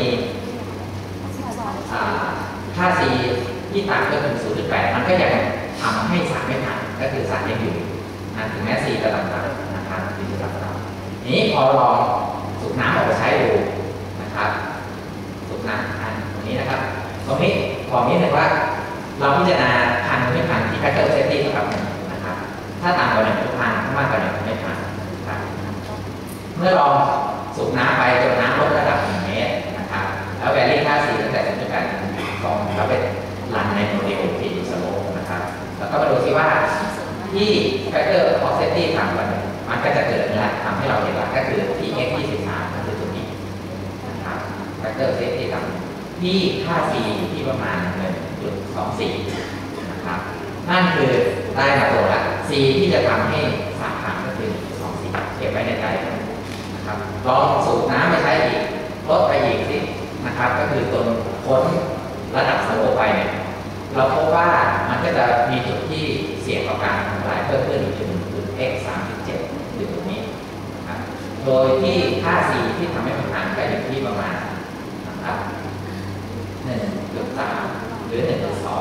A: ค่า C ที่ต่างก็ถึง ศูนย์จุดแปด มันก็ยังทำให้สารไม่ผ่านก็คือสารยังอยู่นะถึงแม้ C จะต่ำๆนะครับที่จะต่ำๆนี้พอลองสูบน้ำออกไปใช้ดูนะครับสูบน้ำอันตรงนี้นะครับตรงนี้บอกนี้เลยว่าเราพิจารณาพันไม่พันที่ factor safety เท่ากับหนึ่งนะครับถ้าต่ำกว่าหนึ่งทุกพันถ้ามากกว่าหนึ่งไม่พันนะครับเมื่อลองสูบน้ำไปจนน้ำลดระดับหนึ่งเมตรนะครับแล้วแวรี่ค่า C ตั้งแต่ ศูนย์จุดแปด ถึง สองแล้วเป็นรันในโมเดล พี ดี สโลป นะครับแล้วก็มาดูซิว่าที่ factor of safety ต่ำกว่าหนึ่งมันก็จะเกิดนะทำให้เราเห็นว่าก็คือ พี เอ็กซ์ ยี่สิบสามก็คือตัวนี้นะครับ factor of safety ต่ำที่ค่า C ที่ประมาณ หนึ่งจุดสองสี่ นะครับนั่นคือได้มาตัวละ C ที่จะทำให้สารผ่านก็คือ หนึ่งจุดสองสี่ เก็บไว้ในใจนะครับลองสูบน้ำไปใช้อีกลดไปอีกสินะครับก็คือตัวพ้นระดับสโลปไปเนี่ยเราพบว่ามันก็จะมีจุดที่เสี่ยงต่อการทำลายเพิ่มขึ้นอีกจุดหนึ่งคือ เอ็กซ์ สามสิบเจ็ด อยู่ตรงนี้นะครับโดยที่ค่า C ที่ทำให้มันผ่านก็อยู่ที่ประมาณนะครับ หนึ่งจุดสาม หรือ หนึ่งจุดสอง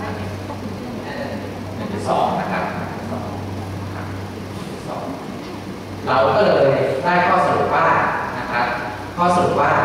A: หนึ่งจุดสอง นะครับเราก็เลยได้ข้อสรุปว่านะครับข้อสรุปว่า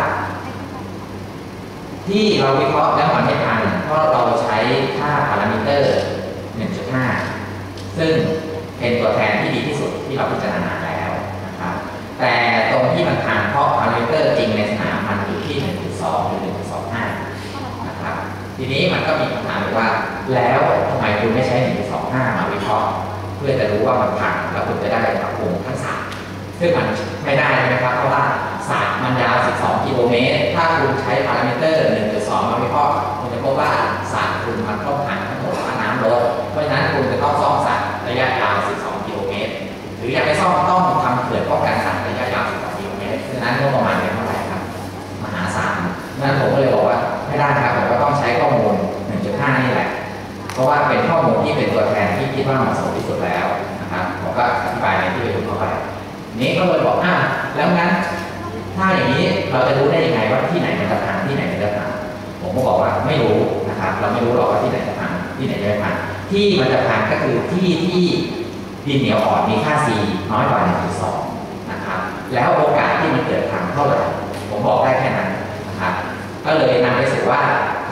A: ที่เราวิเคราะห์แล้วมันไม่ทันเพราะเราใช้ค่าพารามิเตอร์ หนึ่งจุดห้า ซึ่งเป็นตัวแทนที่ดีที่สุดที่เราพิจารณาแล้วนะครับแต่ตรงที่มันทันเพราะพารามิเตอร์จริงในสนามมันอยู่ที่ หนึ่งจุดสอง หรือ หนึ่งจุดสองห้า นะครับทีนี้มันก็มีคำถามว่าแล้วทำไมคุณไม่ใช้ หนึ่งจุดสองห้า มาวิเคราะห์เพื่อจะรู้ว่ามันทันแล้วคุณจะได้ปรับปรุงทั้งสามซึ่งมันไม่ได้นะครับเพราะว่าสารมันยาว สิบสอง กิโลเมตรถ้าคุณใช้พารามิเตอร์ หนึ่งจุดสอง มาวิเคราะห์คุณจะพบว่าสารคุณมันต้องผ่านทั้งหมดว่าน้ำลดเพราะฉะนั้นคุณจะต้องซ่อมสารระยะยาว สิบสอง กิโลเมตรหรืออยากไปซ่อมต้องทำเขื่อนป้องกันสารระยะยาว สิบสอง กิโลเมตรฉะนั้นงบประมาณเป็นเท่าไหร่ครับมหาศาลนั่นผมก็เลยบอกว่าไม่ได้ครับผมก็ต้องใช้ข้อมูล หนึ่งจุดห้า นี่แหละเพราะว่าเป็นข้อมูลที่เป็นตัวแทนที่คิดว่าเหมาะสมที่สุดแล้วนะครับผมก็อธิบายในที่ประชุมเข้าไปนี้ก็เลยบอกอ่ะแล้วงั้นถ้าอย่างนี้เราจะรู้ได้ยังไงว่าที่ไหนมันจะผ่านที่ไหนมันจะผ่านผมก็บอกว่าไม่รู้นะครับเราไม่รู้หรอกว่าที่ไหนจะผ่านที่ไหนจะไม่ผ่านที่มันจะผ่านก็คือที่ที่ดินเหนียวอ่อนมีค่า C น้อยกว่า หนึ่งจุดสอง นะครับแล้วโอกาสที่มันเกิดผ่านเท่าไหร่ผมบอกได้แค่นั้นนะครับก็เลยนำไปสู่ว่า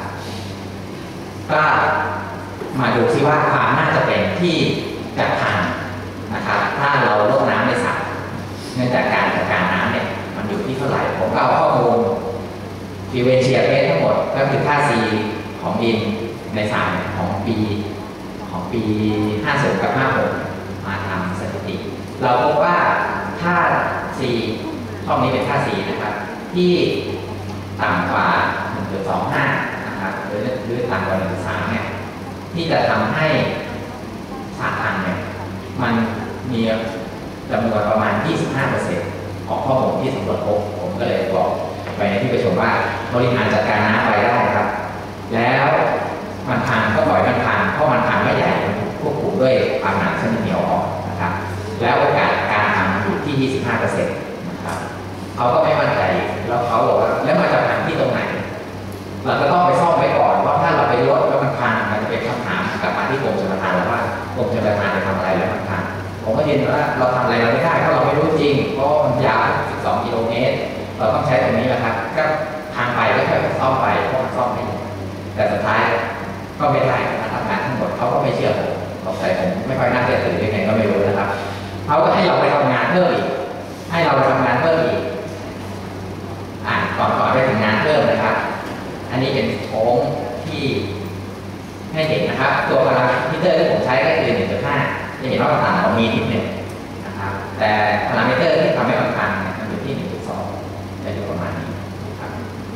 A: ก็มาดูซิว่าความน่าจะเป็นที่จะผ่านนะครับถ้าเราลดน้ำในสระเนื่องจากการจัดการน้ำเนี่ยมันอยู่ที่เท่าไหร่ผมก็เอาข้อมูลฟีเวเชียเทสทั้งหมดก็คือค่า C ของดินในสระของปีของปีห้าสิบกับห้าสิบหกมาทำสถิติเราพบว่าค่า C ช่องนี้เป็นค่า C นะครับที่ต่ำกว่า หนึ่งจุดสองห้า นะครับหรือหรือต่ำกว่า หนึ่งจุดสาม เนี่ยที่จะทำให้สารพันเนี่ยมันมีจำนวนประมาณ ยี่สิบห้าเปอร์เซ็นต์ ของข้อมูลที่สำรวจพบผมก็เลยบอกไปในที่ประชุมว่าบริหารจัดการน้ำไปได้ครับแล้วมันพังก็ปล่อยมันพังเพราะมันพังไม่ใหญ่มันถูกควบคุมด้วยความหนาชั้นเหนียวออกนะครับแล้วโอกาสการพังอยู่ที่ ยี่สิบห้าเปอร์เซ็นต์ นะครับเขาก็ไม่มั่นใจแล้วเขาบอกว่าแล้วมันจะพังที่ตรงไหนเราก็ต้องไปซ่อมไว้ก่อนเพราะถ้าเราไปลดแล้วมันพังมันจะเป็นคำถามกลับมาที่กรมชลประทานแล้วว่ากรมชลประทานจะทำอะไรแล้วมันพังผมก็ยืนว่าเราทำอะไรเราไม่ได้เพราะเราไม่รู้จริงเพราะมันยาวสิบสองกิโลเมตรเราต้องใช้ตรงนี้แหละครับก็ทางไปก็ค่อยๆซ่อมไปเพราะมันซ่อมไม่ได้แต่สุดท้ายก็ไม่ได้ทำงานทั้งหมดเขาก็ไม่เชื่อผมสงสัยผมไม่ค่อยน่าเชื่อถือยังไงก็ไม่รู้นะครับเขาก็ให้เราไปทำงานเพิ่มอีกให้เราไปทำงานเพิ่มอีกอ่าก่อนก่อนไปถึงงานเพิ่มนะครับอันนี้เป็นโค้งที่ให้เห็นนะครับตัวพารามิเตอร์ที่ผมใช้ก็คือ หนึ่งจุดห้า จะเห็นว่ามันต่างกับมีนิดหนึ่งนะครับแต่พารามิเตอร์ที่ทำให้มันพังเนี่ยมันอยู่ที่ หนึ่งจุดสอง จะอยู่ประมาณนี้ครับ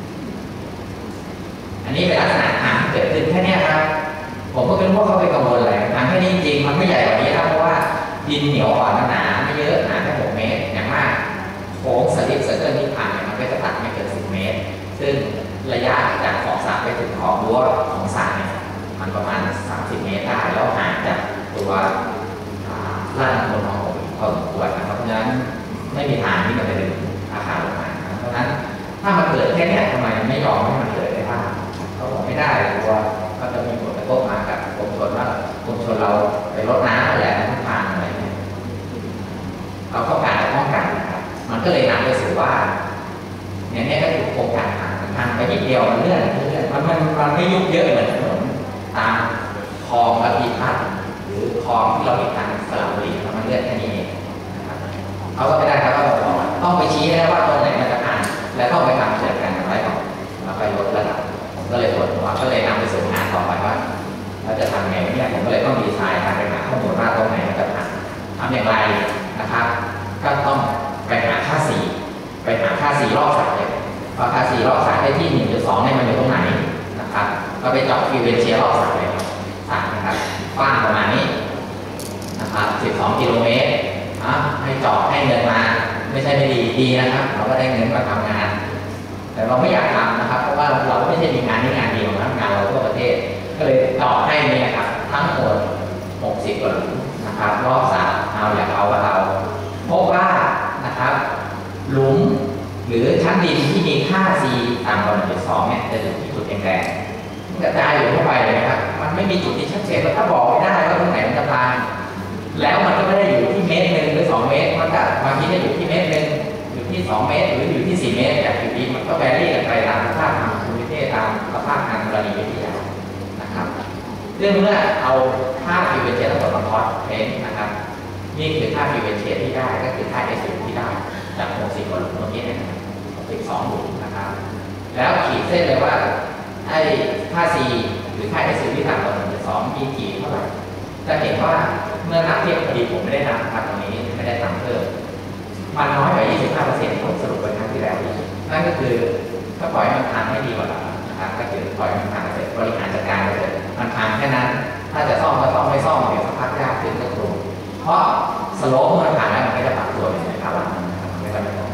A: อันนี้เป็นลักษณะทางที่เกิดขึ้นแค่นี้ครับผมก็เป็นพวกเขาไปกังวลอะไรทางแค่นี้จริงๆมันไม่ใหญ่กว่านี้ครับเพราะว่าดินเหนียวอ่อนหนาไม่เยอะหนาแค่หกเมตรอย่างมากโค้งสลิปเซอร์เคิลที่ผ่านเนี่ยมันก็จะตัดไม่เกินสิบเมตรซึ่งระยะจากขอบสระไปถึงขอบรั้วของสระเนี่ยมันประมาณสามสิบเมตรได้แล้วห่างจากตัวลาดบนของผมพอสมควรนะครับเพราะฉะนั้นไม่มีทางที่มันจะดึงอาคารลงมาเพราะฉะนั้นถ้ามันเกิดแค่นี้ทำไมไม่ยอมให้มันเกิดได้บ้างเขาบอกไม่ได้กลัวก็จะมีผลกระทบมากับกรมชลว่ากรมชลเราไปรดน้ำอะไรทุกทางอะไรเนี่ยเราต้องการจะป้องกันนะครับมันก็เลยนำไปสู่ว่าอย่างนี้ก็คือโครงการทางทางไปนิดเดียวมันเลื่อนเลื่อนมันมันมันไม่ยุบเยอะเหมือนถนนตามคลองระพีพัฒน์หรือคลองที่เราเห็นทางสระบุรีมันเลื่อนแค่นี้เองนะครับเขาก็ไม่ได้ครับก็บอกต้องไปชี้ให้ได้ว่าตรงไหนมันจะผ่านและต้องไปทำเชื่อมกันไว้ก่อนแล้วไปลดระดับผมก็เลยปวดหัวก็เลยนำไปสู่งานต่อไปว่าเราจะทำไงเนี่ยผมก็เลยต้องดีไซน์การไปหาข้อมูลว่าตรงไหนมันจะผ่านทำอย่างไรนะครับก็ต้องไปหาค่าสีไปหาค่าสีรอบสายเลยว่าค่าสีรอบสายได้ที่ หนึ่งจุดสอง เนี่ยมันอยู่ตรงไหนนะครับก็ไปเจาะฟิวเวนเชียรอบสายเลยสายนะครับกว้างประมาณนี้นะครับสิบสองกิโลเมตรอ่ะให้เจาะให้เงินมาไม่ใช่ไม่ดีดีนะครับเราก็ได้เงินมาทำงานแต่เราไม่อยากทำนะครับเพราะว่าเราไม่ใช่มีงานนี้งานเดียวนะงานเราทั่วประเทศก็เลยเจาะให้นี่นะครับทั้งหมดหกสิบกว่าหลุมนะครับรอบสระเอาอยากเอาก็เอาพบว่านะครับหลุมหรือชั้นดินที่มีค่า C ต่ำกว่า หนึ่งจุดสอง เนี่ยจะอยู่ที่จุดแดงๆกระจายอยู่ทั่วไปเลยนะครับมันไม่มีจุดที่ชัดเจนถ้าบอกไม่ได้ว่าตรงไหนมันจะพานแล้วมันก็ไม่ได้อยู่ที่เมตรหนึ่งหรือสองเมตรมันก็บางทีจะอยู่ที่เมตรหนึ่งอยู่ที่สองเมตรหรืออยู่ที่สี่เมตรจากจุดนี้มันก็แวรี่กันไปตามสภาพทางภูมิประเทศตามสภาพทางธรณีวิทยานะครับซึ่งเมื่อเอาค่าฟิวเวนเชียทั้งหมดมาพอดเทนนะครับนี่คือค่าฟิวเวนเชียที่ได้ก็คือค่า เอส ที่ได้จากหกสิบกว่าหลุมเมื่อกี้เนี่ยสิบสองหลุมนะครับแล้วขีดเส้นเลยว่าไอ้ค่า C หรือค่า เอส ที่ต่ำกว่า หนึ่งจุดสอง มีกี่เท่าไหร่จะเห็นว่าเมื่อนับเทียบพอดีผมไม่ได้นับครับตรงนี้ไม่ได้ทำเพิ่มมันน้อยกว่า ยี่สิบห้าเปอร์เซ็นต์ ที่ผมสรุปไปครั้งที่แล้วนั่นก็คือถ้าปล่อยมันพังให้ดีกว่านะครับก็คือปล่อยมันพังเสร็จบริหารจัดการไปเลยมันพังแค่นั้นถ้าจะซ่อมก็ซ่อมไม่ซ่อมเดี๋ยวสักพักยากขึ้นก็ครูเพราะสโลปมันผ่านแล้วมันไม่ได้ปรับตัวในภาวะนั้นนะครับไม่ได้ไม่ต้อง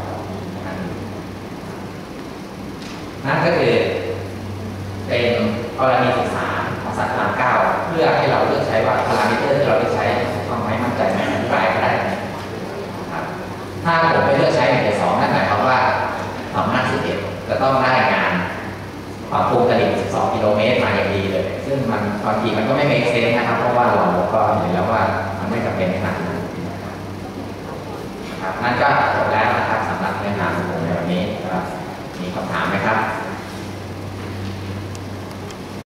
A: นั่นก็คือเป็นกรณีศึกษาของสัตว์พลังเก้าเพื่อให้เราเลือกใช้ว่าพารามิเตอร์ที่เราเลือกใช้ต้องไม่มั่นใจไหมอธิบายก็ได้ครับถ้าผมไปเลือกใช้หนึ่งจุดสองนั่นหมายความว่าสองห้าสิบเอ็ดจะต้องได้งานปรับปรุงตลิ่งสิบสองกิโลเมตรมาอย่างดีเลยซึ่งมันบางทีมันก็ไม่เมคเซนส์นะครับเพราะว่าเราก็เห็นแล้วว่ามันไม่จำเป็นขนาดนั้นนะครับนั่นก็จบแล้วนะครับสำหรับเนื้อหาของผมในวันนี้มีคำถามไหมครับ